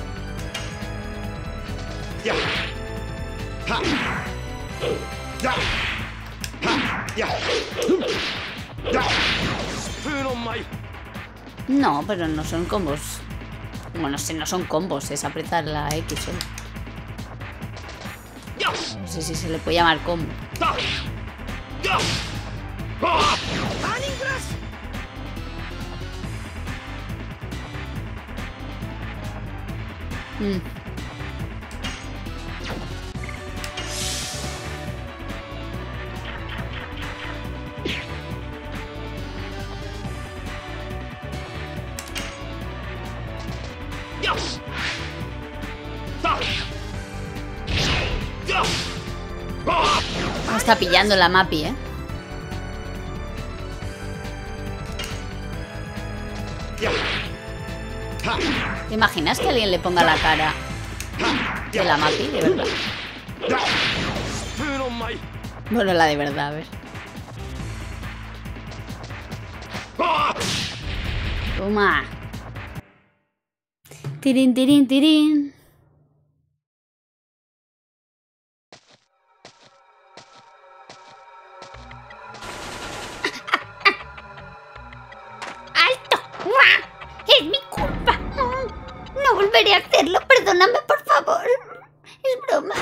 Speaker 1: No, pero no son combos. Bueno, si no son combos, es apretar la X solo. No sé si se le puede llamar combo. Mm. Está pillando la Mappy, ¿eh? ¿Te imaginas que alguien le ponga la cara de la Mappy, de verdad? Bueno, la de verdad, a ver. Toma. Tirín, tirín, tirín.
Speaker 2: ¡Es mi culpa! No volveré a hacerlo, perdóname, por favor. Es broma.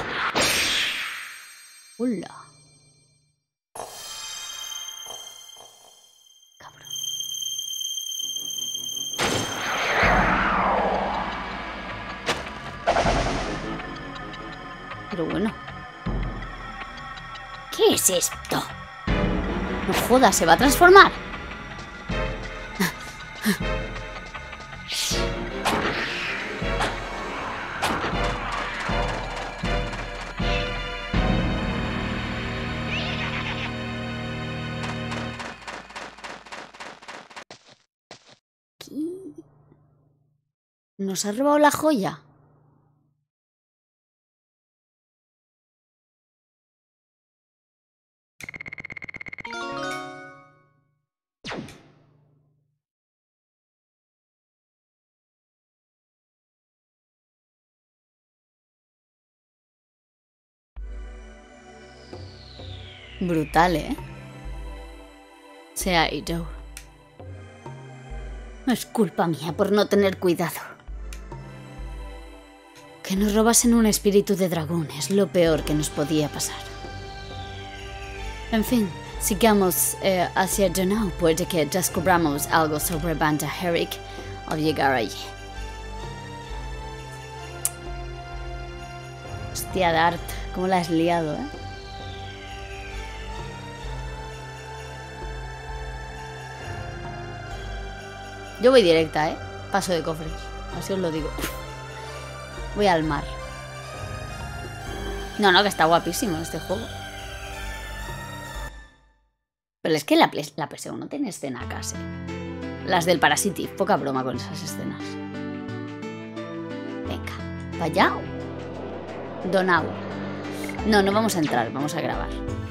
Speaker 1: Hola. Cabrón. Pero bueno.
Speaker 2: ¿Qué es esto?
Speaker 1: No jodas, ¿se va a transformar? ¿Nos ha robado la joya? Brutal, ¿eh? Se ha ido.
Speaker 2: No es culpa mía por no tener cuidado.
Speaker 1: Que nos robasen un espíritu de dragón es lo peor que nos podía pasar. En fin, sigamos eh, hacia Donau. Puede que descubramos algo sobre Banta Herrick al llegar allí. Hostia, Dart, cómo la has liado, ¿eh? Yo voy directa, ¿eh? Paso de cofres, así os lo digo. Voy al mar. No, no, que está guapísimo este juego. Pero es que la, la P S uno tiene escena casi. Las del Parasitic, poca broma con esas escenas. Venga, ¿para allá? Donau. No, no vamos a entrar, vamos a grabar.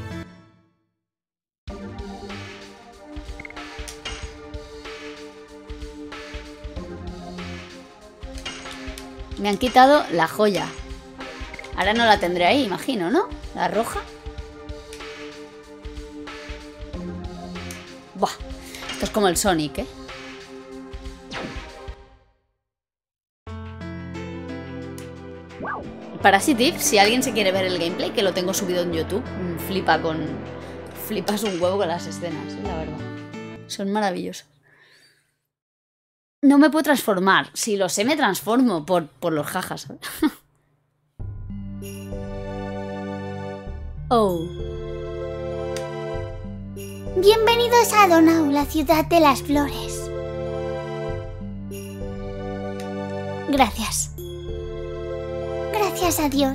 Speaker 1: Me han quitado la joya. Ahora no la tendré ahí, imagino, ¿no? La roja. Buah. Esto es como el Sonic, ¿eh? Parasitive, si alguien se quiere ver el gameplay, que lo tengo subido en YouTube, flipa con... Flipas un huevo con las escenas, ¿eh? La verdad. Son maravillosos. No me puedo transformar. Si lo sé, me transformo por, por los jajas, ¿sabes? Oh.
Speaker 2: Bienvenidos a Donau, la ciudad de las flores. Gracias. Gracias a Dios.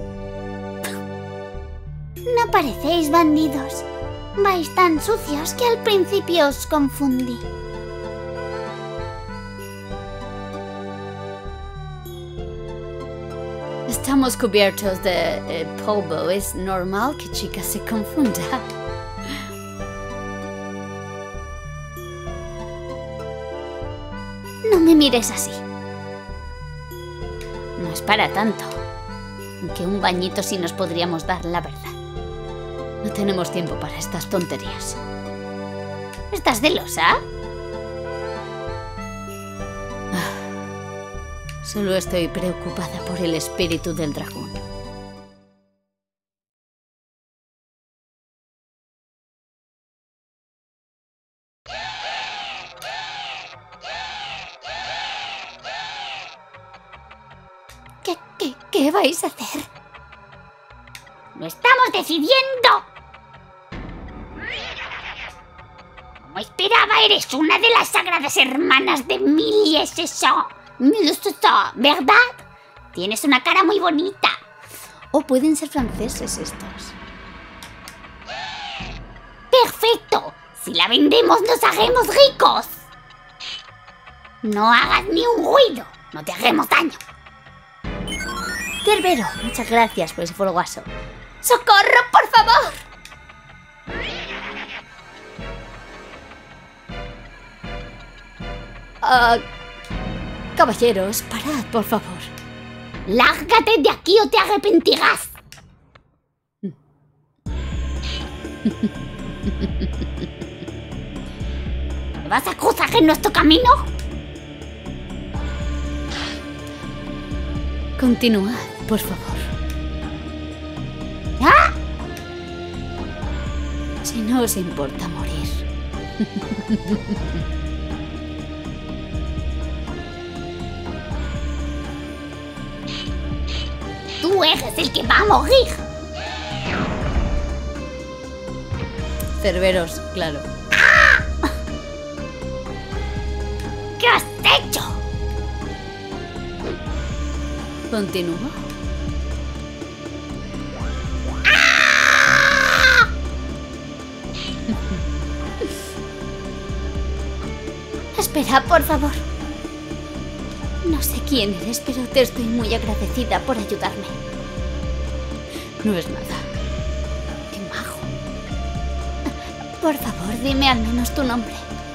Speaker 2: No parecéis bandidos. Vais tan sucios que al principio os confundí.
Speaker 1: Estamos cubiertos de eh, polvo. Es normal que chica se confunda.
Speaker 2: No me mires así.
Speaker 1: No es para tanto. Aunque un bañito sí nos podríamos dar, la verdad. No tenemos tiempo para estas tonterías.
Speaker 2: ¿Estás celosa?
Speaker 1: Solo estoy preocupada por el espíritu del dragón.
Speaker 2: ¿Qué, qué, qué vais a hacer?
Speaker 3: ¡Lo estamos decidiendo! Como esperaba, eres una de las sagradas hermanas de Milieseso. Milieseso, ¿verdad? Tienes una cara muy bonita.
Speaker 1: O pueden ser franceses estos.
Speaker 3: ¡Perfecto! Si la vendemos, nos haremos ricos. No hagas ni un ruido. No te haremos daño.
Speaker 1: Cerbero, muchas gracias por ese followazo.
Speaker 2: ¡Socorro, por favor!
Speaker 1: Uh, caballeros, parad, por favor.
Speaker 3: Lárgate de aquí o te arrepentirás. ¿Te vas a cruzar en nuestro camino?
Speaker 1: Continuad, por favor.
Speaker 3: ¿Ah?
Speaker 1: Si no os importa morir.
Speaker 3: Tú eres el que va a morir.
Speaker 1: Cerberos, claro.
Speaker 3: ¡Ah! ¿Qué has hecho?
Speaker 1: Continúa.
Speaker 3: ¡Ah!
Speaker 2: Espera, por favor.
Speaker 1: No sé quién eres, pero te estoy muy agradecida por ayudarme. No es nada. Qué majo.
Speaker 2: Por favor, dime al menos tu nombre.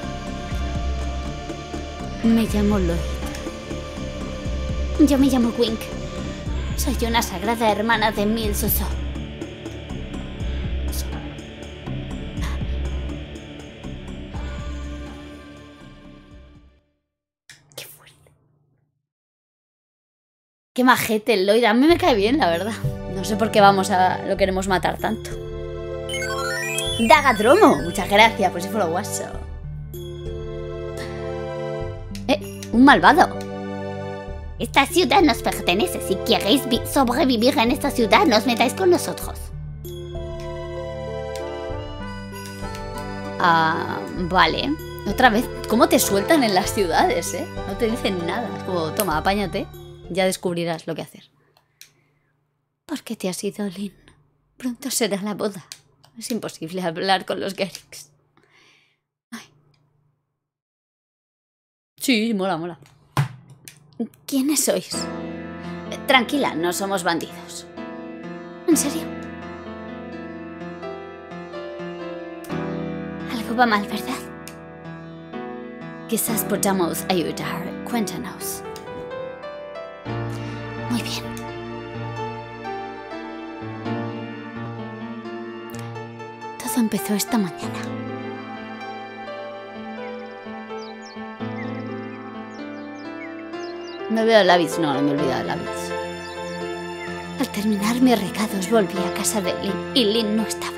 Speaker 1: Me llamo Lloyd.
Speaker 2: Yo me llamo Wink. Soy una sagrada hermana de Milieseso.
Speaker 1: Qué fuerte. Qué majete el Lloyd. A mí me cae bien, la verdad. No sé por qué vamos a... lo queremos matar tanto. Dagadromo, muchas gracias por ese followazo. Eh, un malvado.
Speaker 3: Esta ciudad nos pertenece. Si queréis sobrevivir en esta ciudad, nos metáis con nosotros.
Speaker 1: Ah, vale. Otra vez, ¿cómo te sueltan en las ciudades, eh? No te dicen nada. Es como, toma, apáñate. Ya descubrirás lo que hacer. ¿Por qué te has ido, Lynn? Pronto será la boda. Es imposible hablar con los Gerricks. Ay. Sí, mola, mola. ¿Quiénes sois? Eh, tranquila, no somos bandidos. ¿En serio?
Speaker 2: Algo va mal, ¿verdad?
Speaker 1: Quizás podamos ayudar. Cuéntanos.
Speaker 2: Muy bien. Todo empezó esta mañana.
Speaker 1: Me veo el lápiz. No, no me he olvidado el lápiz.
Speaker 2: Al terminar mis recados volví a casa de Lynn y Lynn no estaba.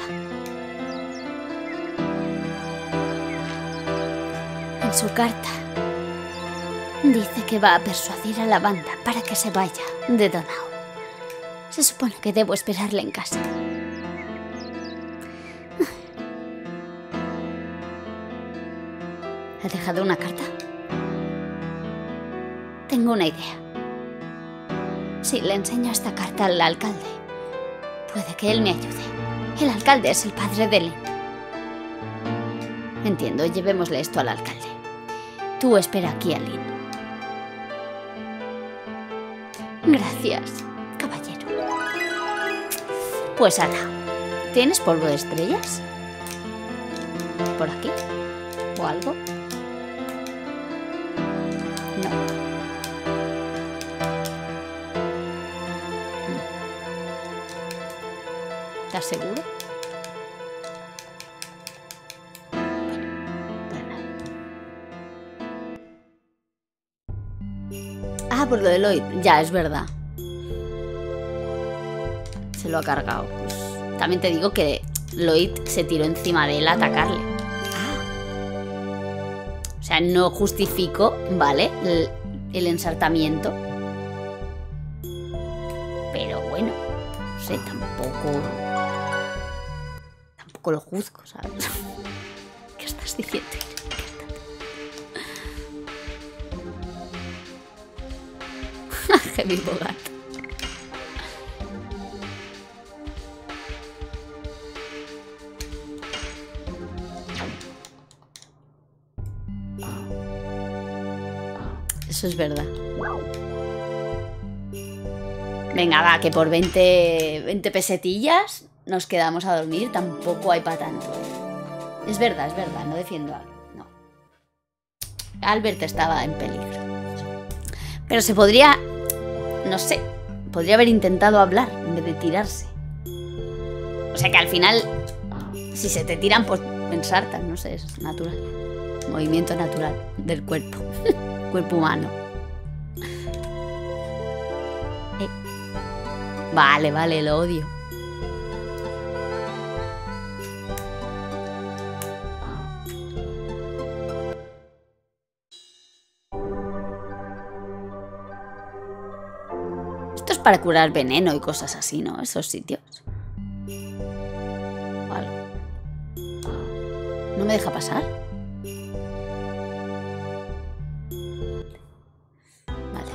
Speaker 2: En su carta dice que va a persuadir a la banda para que se vaya de Donau. Se supone que debo esperarle en casa. ¿Ha dejado una carta? Tengo una idea. Si le enseño esta carta al alcalde, puede que él me ayude. El alcalde es el padre de Lynn. Entiendo, llevémosle esto al alcalde. Tú espera aquí a Lynn. Gracias, caballero. Pues ala, ¿tienes polvo de estrellas? ¿Por aquí? ¿O algo? No. ¿Estás seguro? Ah, por lo de Lloyd. Ya, es verdad. Se lo ha cargado. Pues, también te digo que Lloyd se tiró encima de él a atacarle. Ah. O sea, no justifico, ¿vale? El, el ensartamiento. Pero bueno, no sé, tampoco... Tampoco lo juzgo, ¿sabes? ¿Qué estás diciendo? Heavy Bogart. Eso es verdad. Venga, va, que por veinte, veinte pesetillas nos quedamos a dormir. Tampoco hay para tanto. Es verdad, es verdad. No defiendo a Albert. No. Albert estaba en peligro. Pero se podría... No sé, podría haber intentado hablar en vez de tirarse. O sea que al final, si se te tiran, pues ensartan, no sé, es natural. Movimiento natural del cuerpo. Cuerpo humano. Eh. Vale, vale, lo odio. Para curar veneno y cosas así, ¿no? Esos sitios. Vale. ¿No me deja pasar? Vale.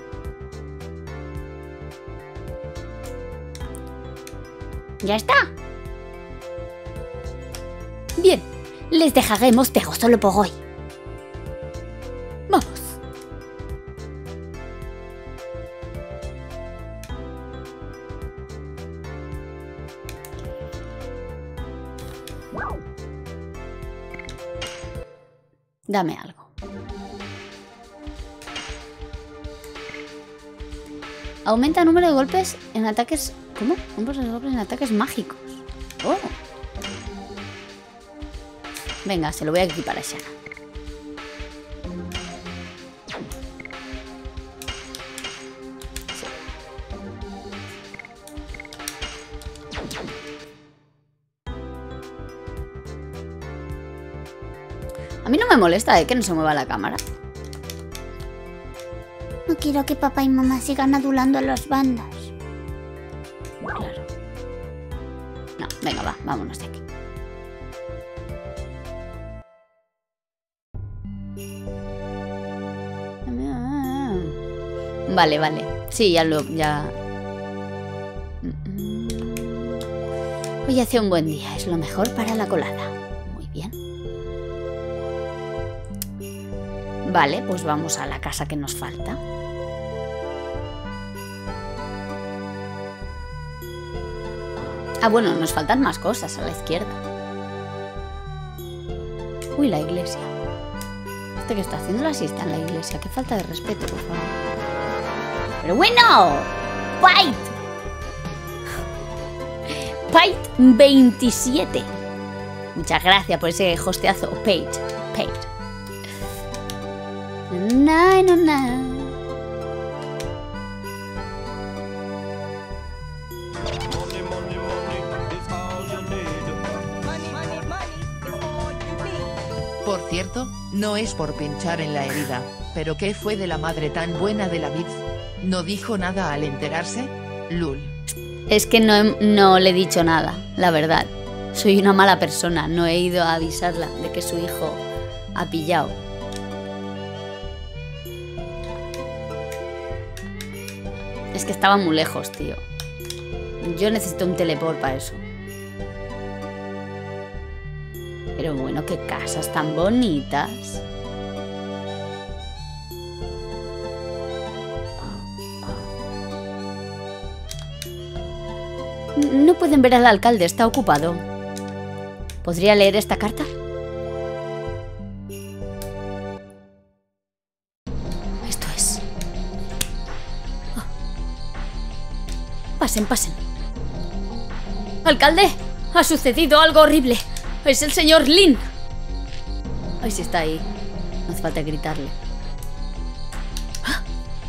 Speaker 2: ¿Ya está? Bien, les dejaremos, pero solo por hoy. Vamos. Dame algo. Aumenta el número de golpes en ataques... ¿Cómo? Número de golpes en ataques mágicos. Oh. Venga, se lo voy a equipar a Shanna. Sí. A mí no me molesta, ¿eh? Que no se mueva la cámara.
Speaker 1: No quiero que papá y mamá sigan adulando a las bandas.
Speaker 2: Claro. No, venga, va, vámonos de aquí. Vale, vale. Sí, ya lo... ya... Hoy hace un buen día, es lo mejor para la colada. Muy bien. Vale, pues vamos a la casa que nos falta. Ah, bueno, nos faltan más cosas a la izquierda. Uy, la iglesia. Este que está haciendo la siesta en la iglesia. Qué falta de respeto, por favor. Pero bueno, Fight. Fight veintisiete. Muchas gracias por ese hosteazo. Page, Page. Na, na, na.
Speaker 6: Por cierto, no es por pinchar en la herida, pero ¿qué fue de la madre tan buena de la Viv? ¿No dijo nada al enterarse? Lul.
Speaker 1: Es que no, no le he dicho nada, la verdad. Soy una mala persona, no he ido a avisarla de que su hijo ha pillado. Es que estaba muy lejos, tío. Yo necesito un teleport para eso. Pero bueno, qué casas tan bonitas. No pueden ver al alcalde, está ocupado. ¿Podría leer esta carta? Esto es. Oh. Pasen, pasen. ¡Alcalde! Ha sucedido algo horrible. Es el señor Lin. Ay, sí está ahí. No hace falta gritarle. ¡Ah!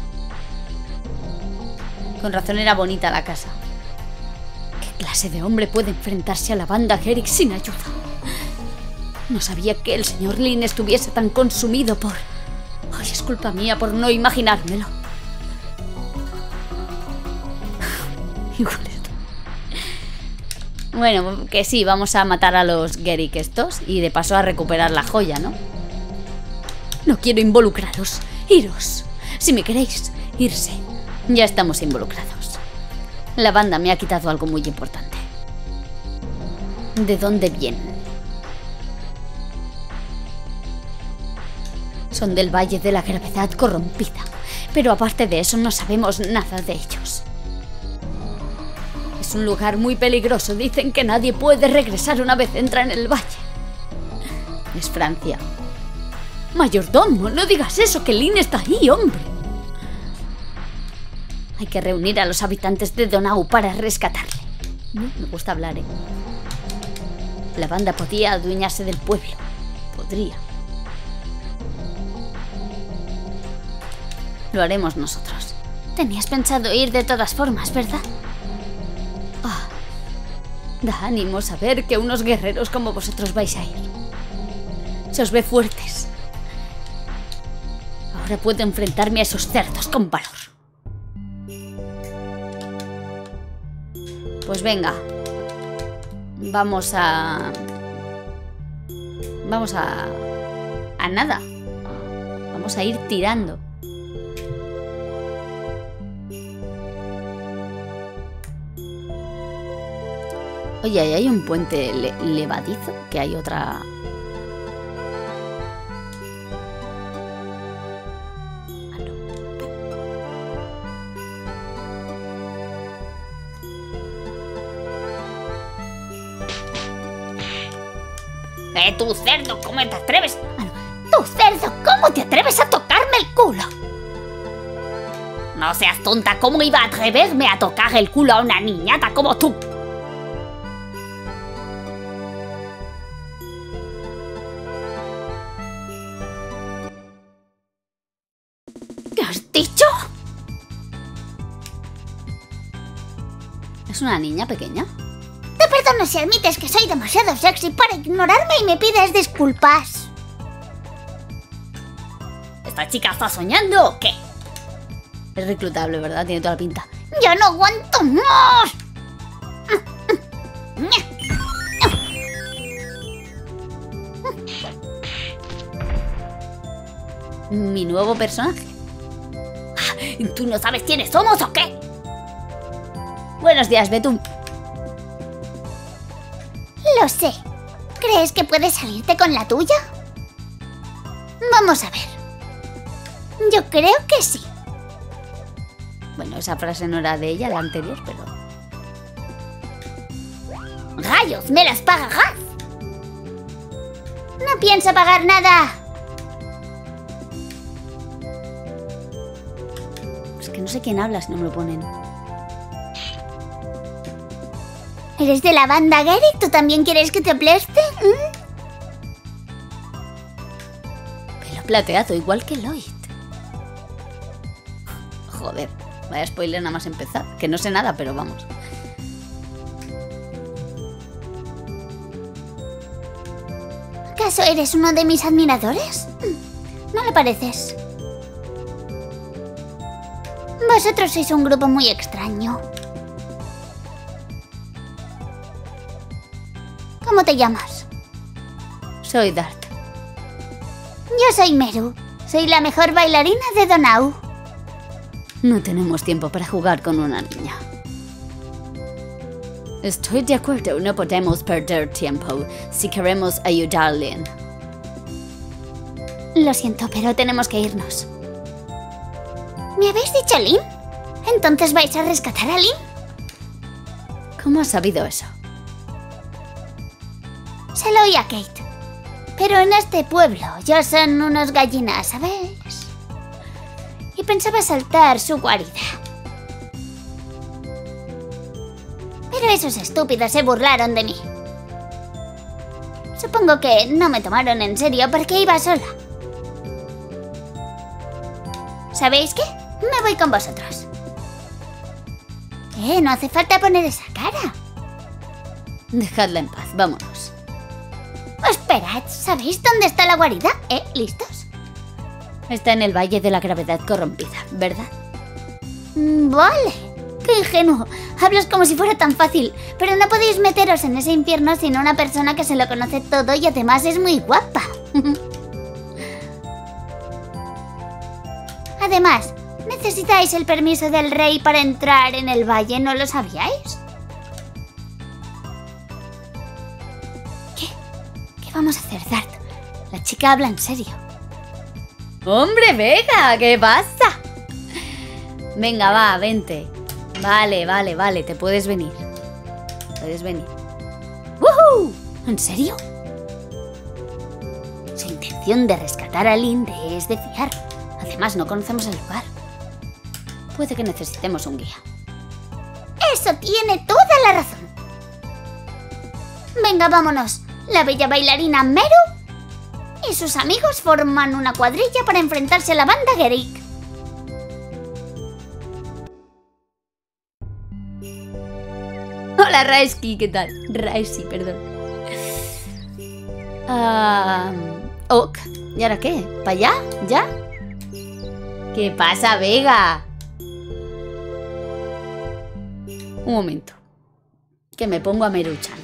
Speaker 1: Con razón era bonita la casa. ¿Qué clase de hombre puede enfrentarse a la banda Gerik sin ayuda? No sabía que el señor Lin estuviese tan consumido por... Ay, es culpa mía por no imaginármelo. Igual es... Bueno, que sí, vamos a matar a los Gerik estos y de paso a recuperar la joya, ¿no? No quiero involucraros. Iros. Si me queréis, irse. Ya estamos involucrados. La banda me ha quitado algo muy importante. ¿De dónde vienen? Son del Valle de la Gravedad Corrompida, pero aparte de eso no sabemos nada de ellos. Es un lugar muy peligroso, dicen que nadie puede regresar una vez entra en el valle. Es Francia. Mayordomo, no digas eso, que Lin está ahí, hombre. Hay que reunir a los habitantes de Donau para rescatarle. No, me gusta hablar, ¿eh? La banda podía adueñarse del pueblo. Podría. Lo haremos nosotros.
Speaker 2: Tenías pensado ir de todas formas, ¿verdad?
Speaker 1: Ah, da ánimo saber que unos guerreros como vosotros vais a ir. Se os ve fuertes. Ahora puedo enfrentarme a esos cerdos con valor. Pues venga. Vamos a... Vamos a... A nada. Vamos a ir tirando. Oye, ahí hay un puente le levadizo, que hay otra... Ah, no.
Speaker 3: ¡Eh, tú cerdo! ¿Cómo te atreves?
Speaker 2: Ah, no. ¡Tú cerdo! ¿Cómo te atreves a tocarme el culo?
Speaker 3: No seas tonta, ¿cómo iba a atreverme a tocar el culo a una niñata como tú?
Speaker 2: ¿Qué has dicho?
Speaker 1: ¿Es una niña pequeña?
Speaker 2: Te perdono si admites que soy demasiado sexy para ignorarme y me pides disculpas.
Speaker 3: ¿Esta chica está soñando o qué?
Speaker 1: Es reclutable, ¿verdad? Tiene toda la pinta.
Speaker 2: ¡Yo no aguanto más!
Speaker 1: Mi nuevo personaje.
Speaker 3: ¿Tú no sabes quiénes somos o qué?
Speaker 1: Buenos días, Betún.
Speaker 2: Lo sé. ¿Crees que puedes salirte con la tuya? Vamos a ver. Yo creo que sí.
Speaker 1: Bueno, esa frase no era de ella, la anterior, pero...
Speaker 2: ¡Rayos! ¡Me las pagarás! No pienso pagar nada.
Speaker 1: Es que no sé quién habla si no me lo ponen.
Speaker 2: ¿Eres de la banda Gerik? ¿Tú también quieres que te apleste? ¿Mm?
Speaker 1: Pelo plateado, igual que Lloyd. Joder, vaya spoiler nada más empezar. Que no sé nada, pero vamos.
Speaker 2: ¿Acaso eres uno de mis admiradores? No le pareces. Vosotros sois un grupo muy extraño. ¿Cómo te llamas?
Speaker 1: Soy Dart.
Speaker 2: Yo soy Meru. Soy la mejor bailarina de Donau.
Speaker 1: No tenemos tiempo para jugar con una niña. Estoy de acuerdo, no podemos perder tiempo si queremos ayudar a Lynn.
Speaker 2: Lo siento, pero tenemos que irnos. ¿Me habéis dicho Lynn? ¿Entonces vais a rescatar a Lynn?
Speaker 1: ¿Cómo has sabido eso?
Speaker 2: Se lo oí a Kate. Pero en este pueblo ya son unos gallinas, ¿sabes? Y pensaba saltar su guarida. Pero esos estúpidos se burlaron de mí. Supongo que no me tomaron en serio porque iba sola. ¿Sabéis qué? Me voy con vosotros. Eh, no hace falta poner esa cara.
Speaker 1: Dejadla en paz, vámonos.
Speaker 2: Esperad, ¿sabéis dónde está la guarida? ¿Eh? ¿Listos?
Speaker 1: Está en el Valle de la Gravedad Corrompida, ¿verdad?
Speaker 2: Mm, Vale. ¡Qué ingenuo! Hablas como si fuera tan fácil. Pero no podéis meteros en ese infierno sin una persona que se lo conoce todo y además es muy guapa. Además, necesitáis el permiso del rey para entrar en el valle, ¿no lo sabíais? ¿Qué? ¿Qué vamos a hacer, Dart? La chica habla en serio.
Speaker 1: ¡Hombre, Vega! ¿Qué pasa? Venga, va, vente. Vale, vale, vale, te puedes venir. Puedes venir.
Speaker 2: ¡Woohoo! ¿En serio? Su intención de rescatar a Lynn es de fiar. Además, no conocemos el lugar.
Speaker 1: Puede que necesitemos un guía.
Speaker 2: Eso tiene toda la razón. Venga, vámonos. La bella bailarina Meru y sus amigos forman una cuadrilla para enfrentarse a la banda Gerik.
Speaker 1: Hola, Raeski, ¿qué tal? Raeski, perdón. Ah, ok, ¿y ahora qué? ¿Para allá? ¿Ya? ¿Qué pasa, Vega? Un momento. Que me pongo a Meru-chan.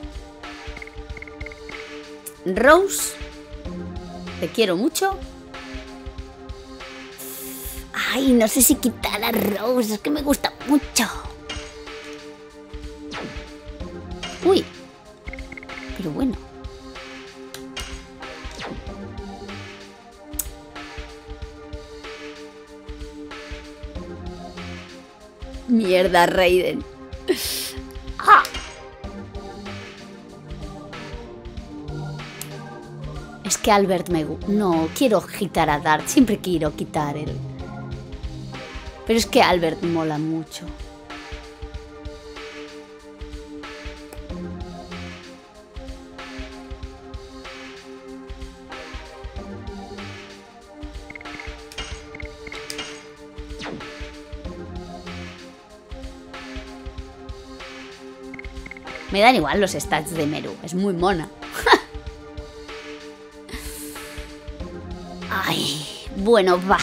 Speaker 1: Rose, te quiero mucho.
Speaker 2: Ay, no sé si quitar a Rose, es que me gusta mucho.
Speaker 1: Uy, pero bueno. Mierda, Raiden.
Speaker 2: ¡Ah!
Speaker 1: Es que Albert me gusta. No, quiero quitar a Dart. Siempre quiero quitar él. Pero es que Albert mola mucho. Me dan igual los stats de Meru. Es muy mona. Ay, bueno, va.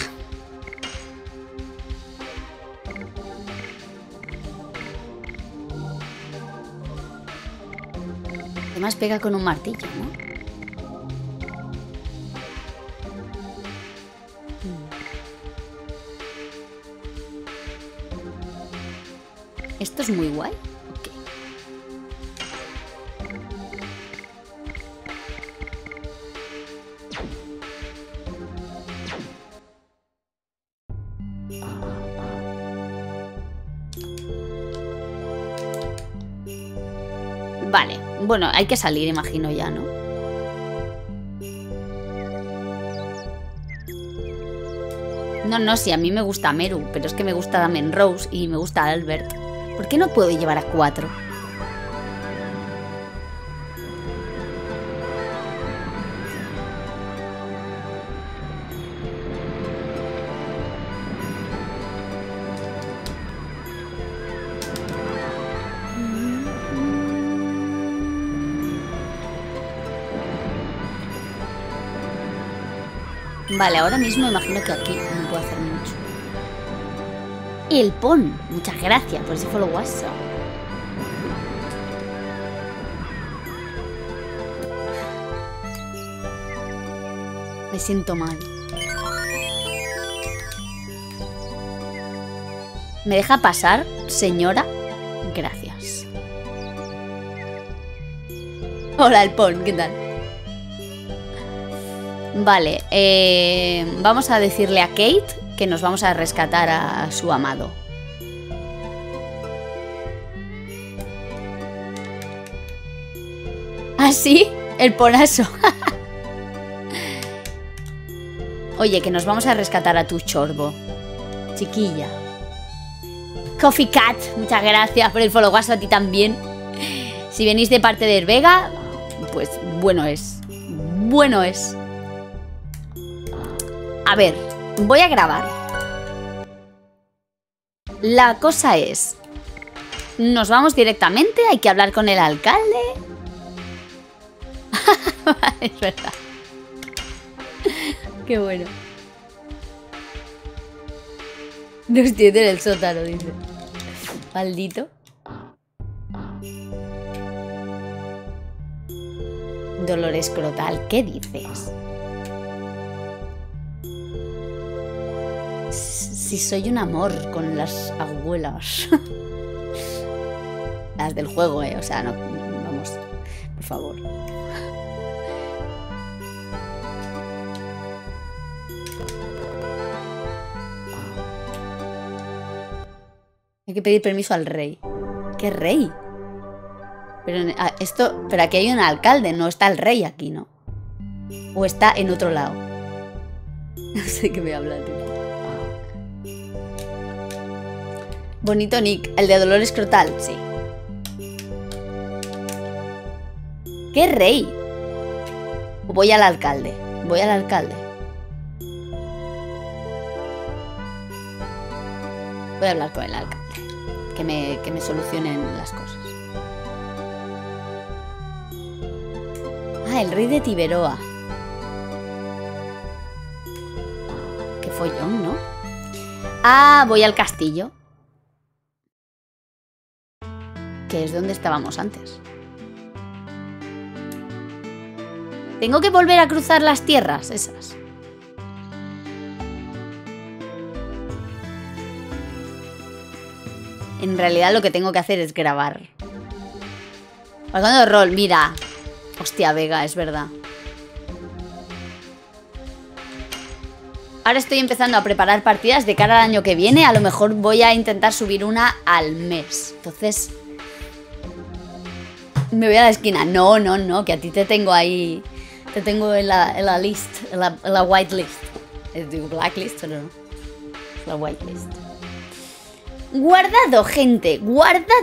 Speaker 1: Además pega con un martillo, ¿no? Esto es muy guay. Ok. Vale, bueno, hay que salir, imagino ya, ¿no? No, no, sí, a mí me gusta Meru, pero es que me gusta también Rose y me gusta Albert. ¿Por qué no puedo llevar a cuatro? Vale, ahora mismo imagino que aquí no puedo hacer mucho. El Pon, muchas gracias por ese follow WhatsApp. Me siento mal. ¿Me deja pasar, señora? Gracias. Hola, el Pon, ¿qué tal? Vale, eh, vamos a decirle a Kate que nos vamos a rescatar a su amado. ¿Ah, sí? El Ponazo. Oye, que nos vamos a rescatar a tu chorbo. Chiquilla. Coffee Cat, muchas gracias por el follow a ti también. Si venís de parte de Vega, pues bueno es. Bueno es. A ver, voy a grabar. La cosa es... ¿Nos vamos directamente? ¿Hay que hablar con el alcalde? Es verdad. Qué bueno. Nos tiene en el sótano, dice. Maldito. Dolor escrotal, ¿qué dices? Si soy un amor con las abuelas. Las del juego, eh. O sea, no, vamos. Por favor. Hay que pedir permiso al rey. ¿Qué rey? Pero esto, pero aquí hay un alcalde, no está el rey aquí, ¿no? O está en otro lado. No sé qué me habla, tío. Bonito nick, el de dolor escrotal, sí. ¿Qué rey? Voy al alcalde. Voy al alcalde. Voy a hablar con el alcalde. Que me, que me solucionen las cosas. Ah, el rey de Tiberoa. Qué follón, ¿no? Ah, voy al castillo. Que es donde estábamos antes. Tengo que volver a cruzar las tierras esas. En realidad lo que tengo que hacer es grabar. Hablando de rol, mira. Hostia, Vega, es verdad. Ahora estoy empezando a preparar partidas de cara al año que viene. A lo mejor voy a intentar subir una al mes. Entonces... me voy a la esquina. No, no, no, que a ti te tengo ahí. Te tengo en la, en la list. En la, en la white list. Digo, blacklist, pero no. La white list. Guardado, gente. Guardado.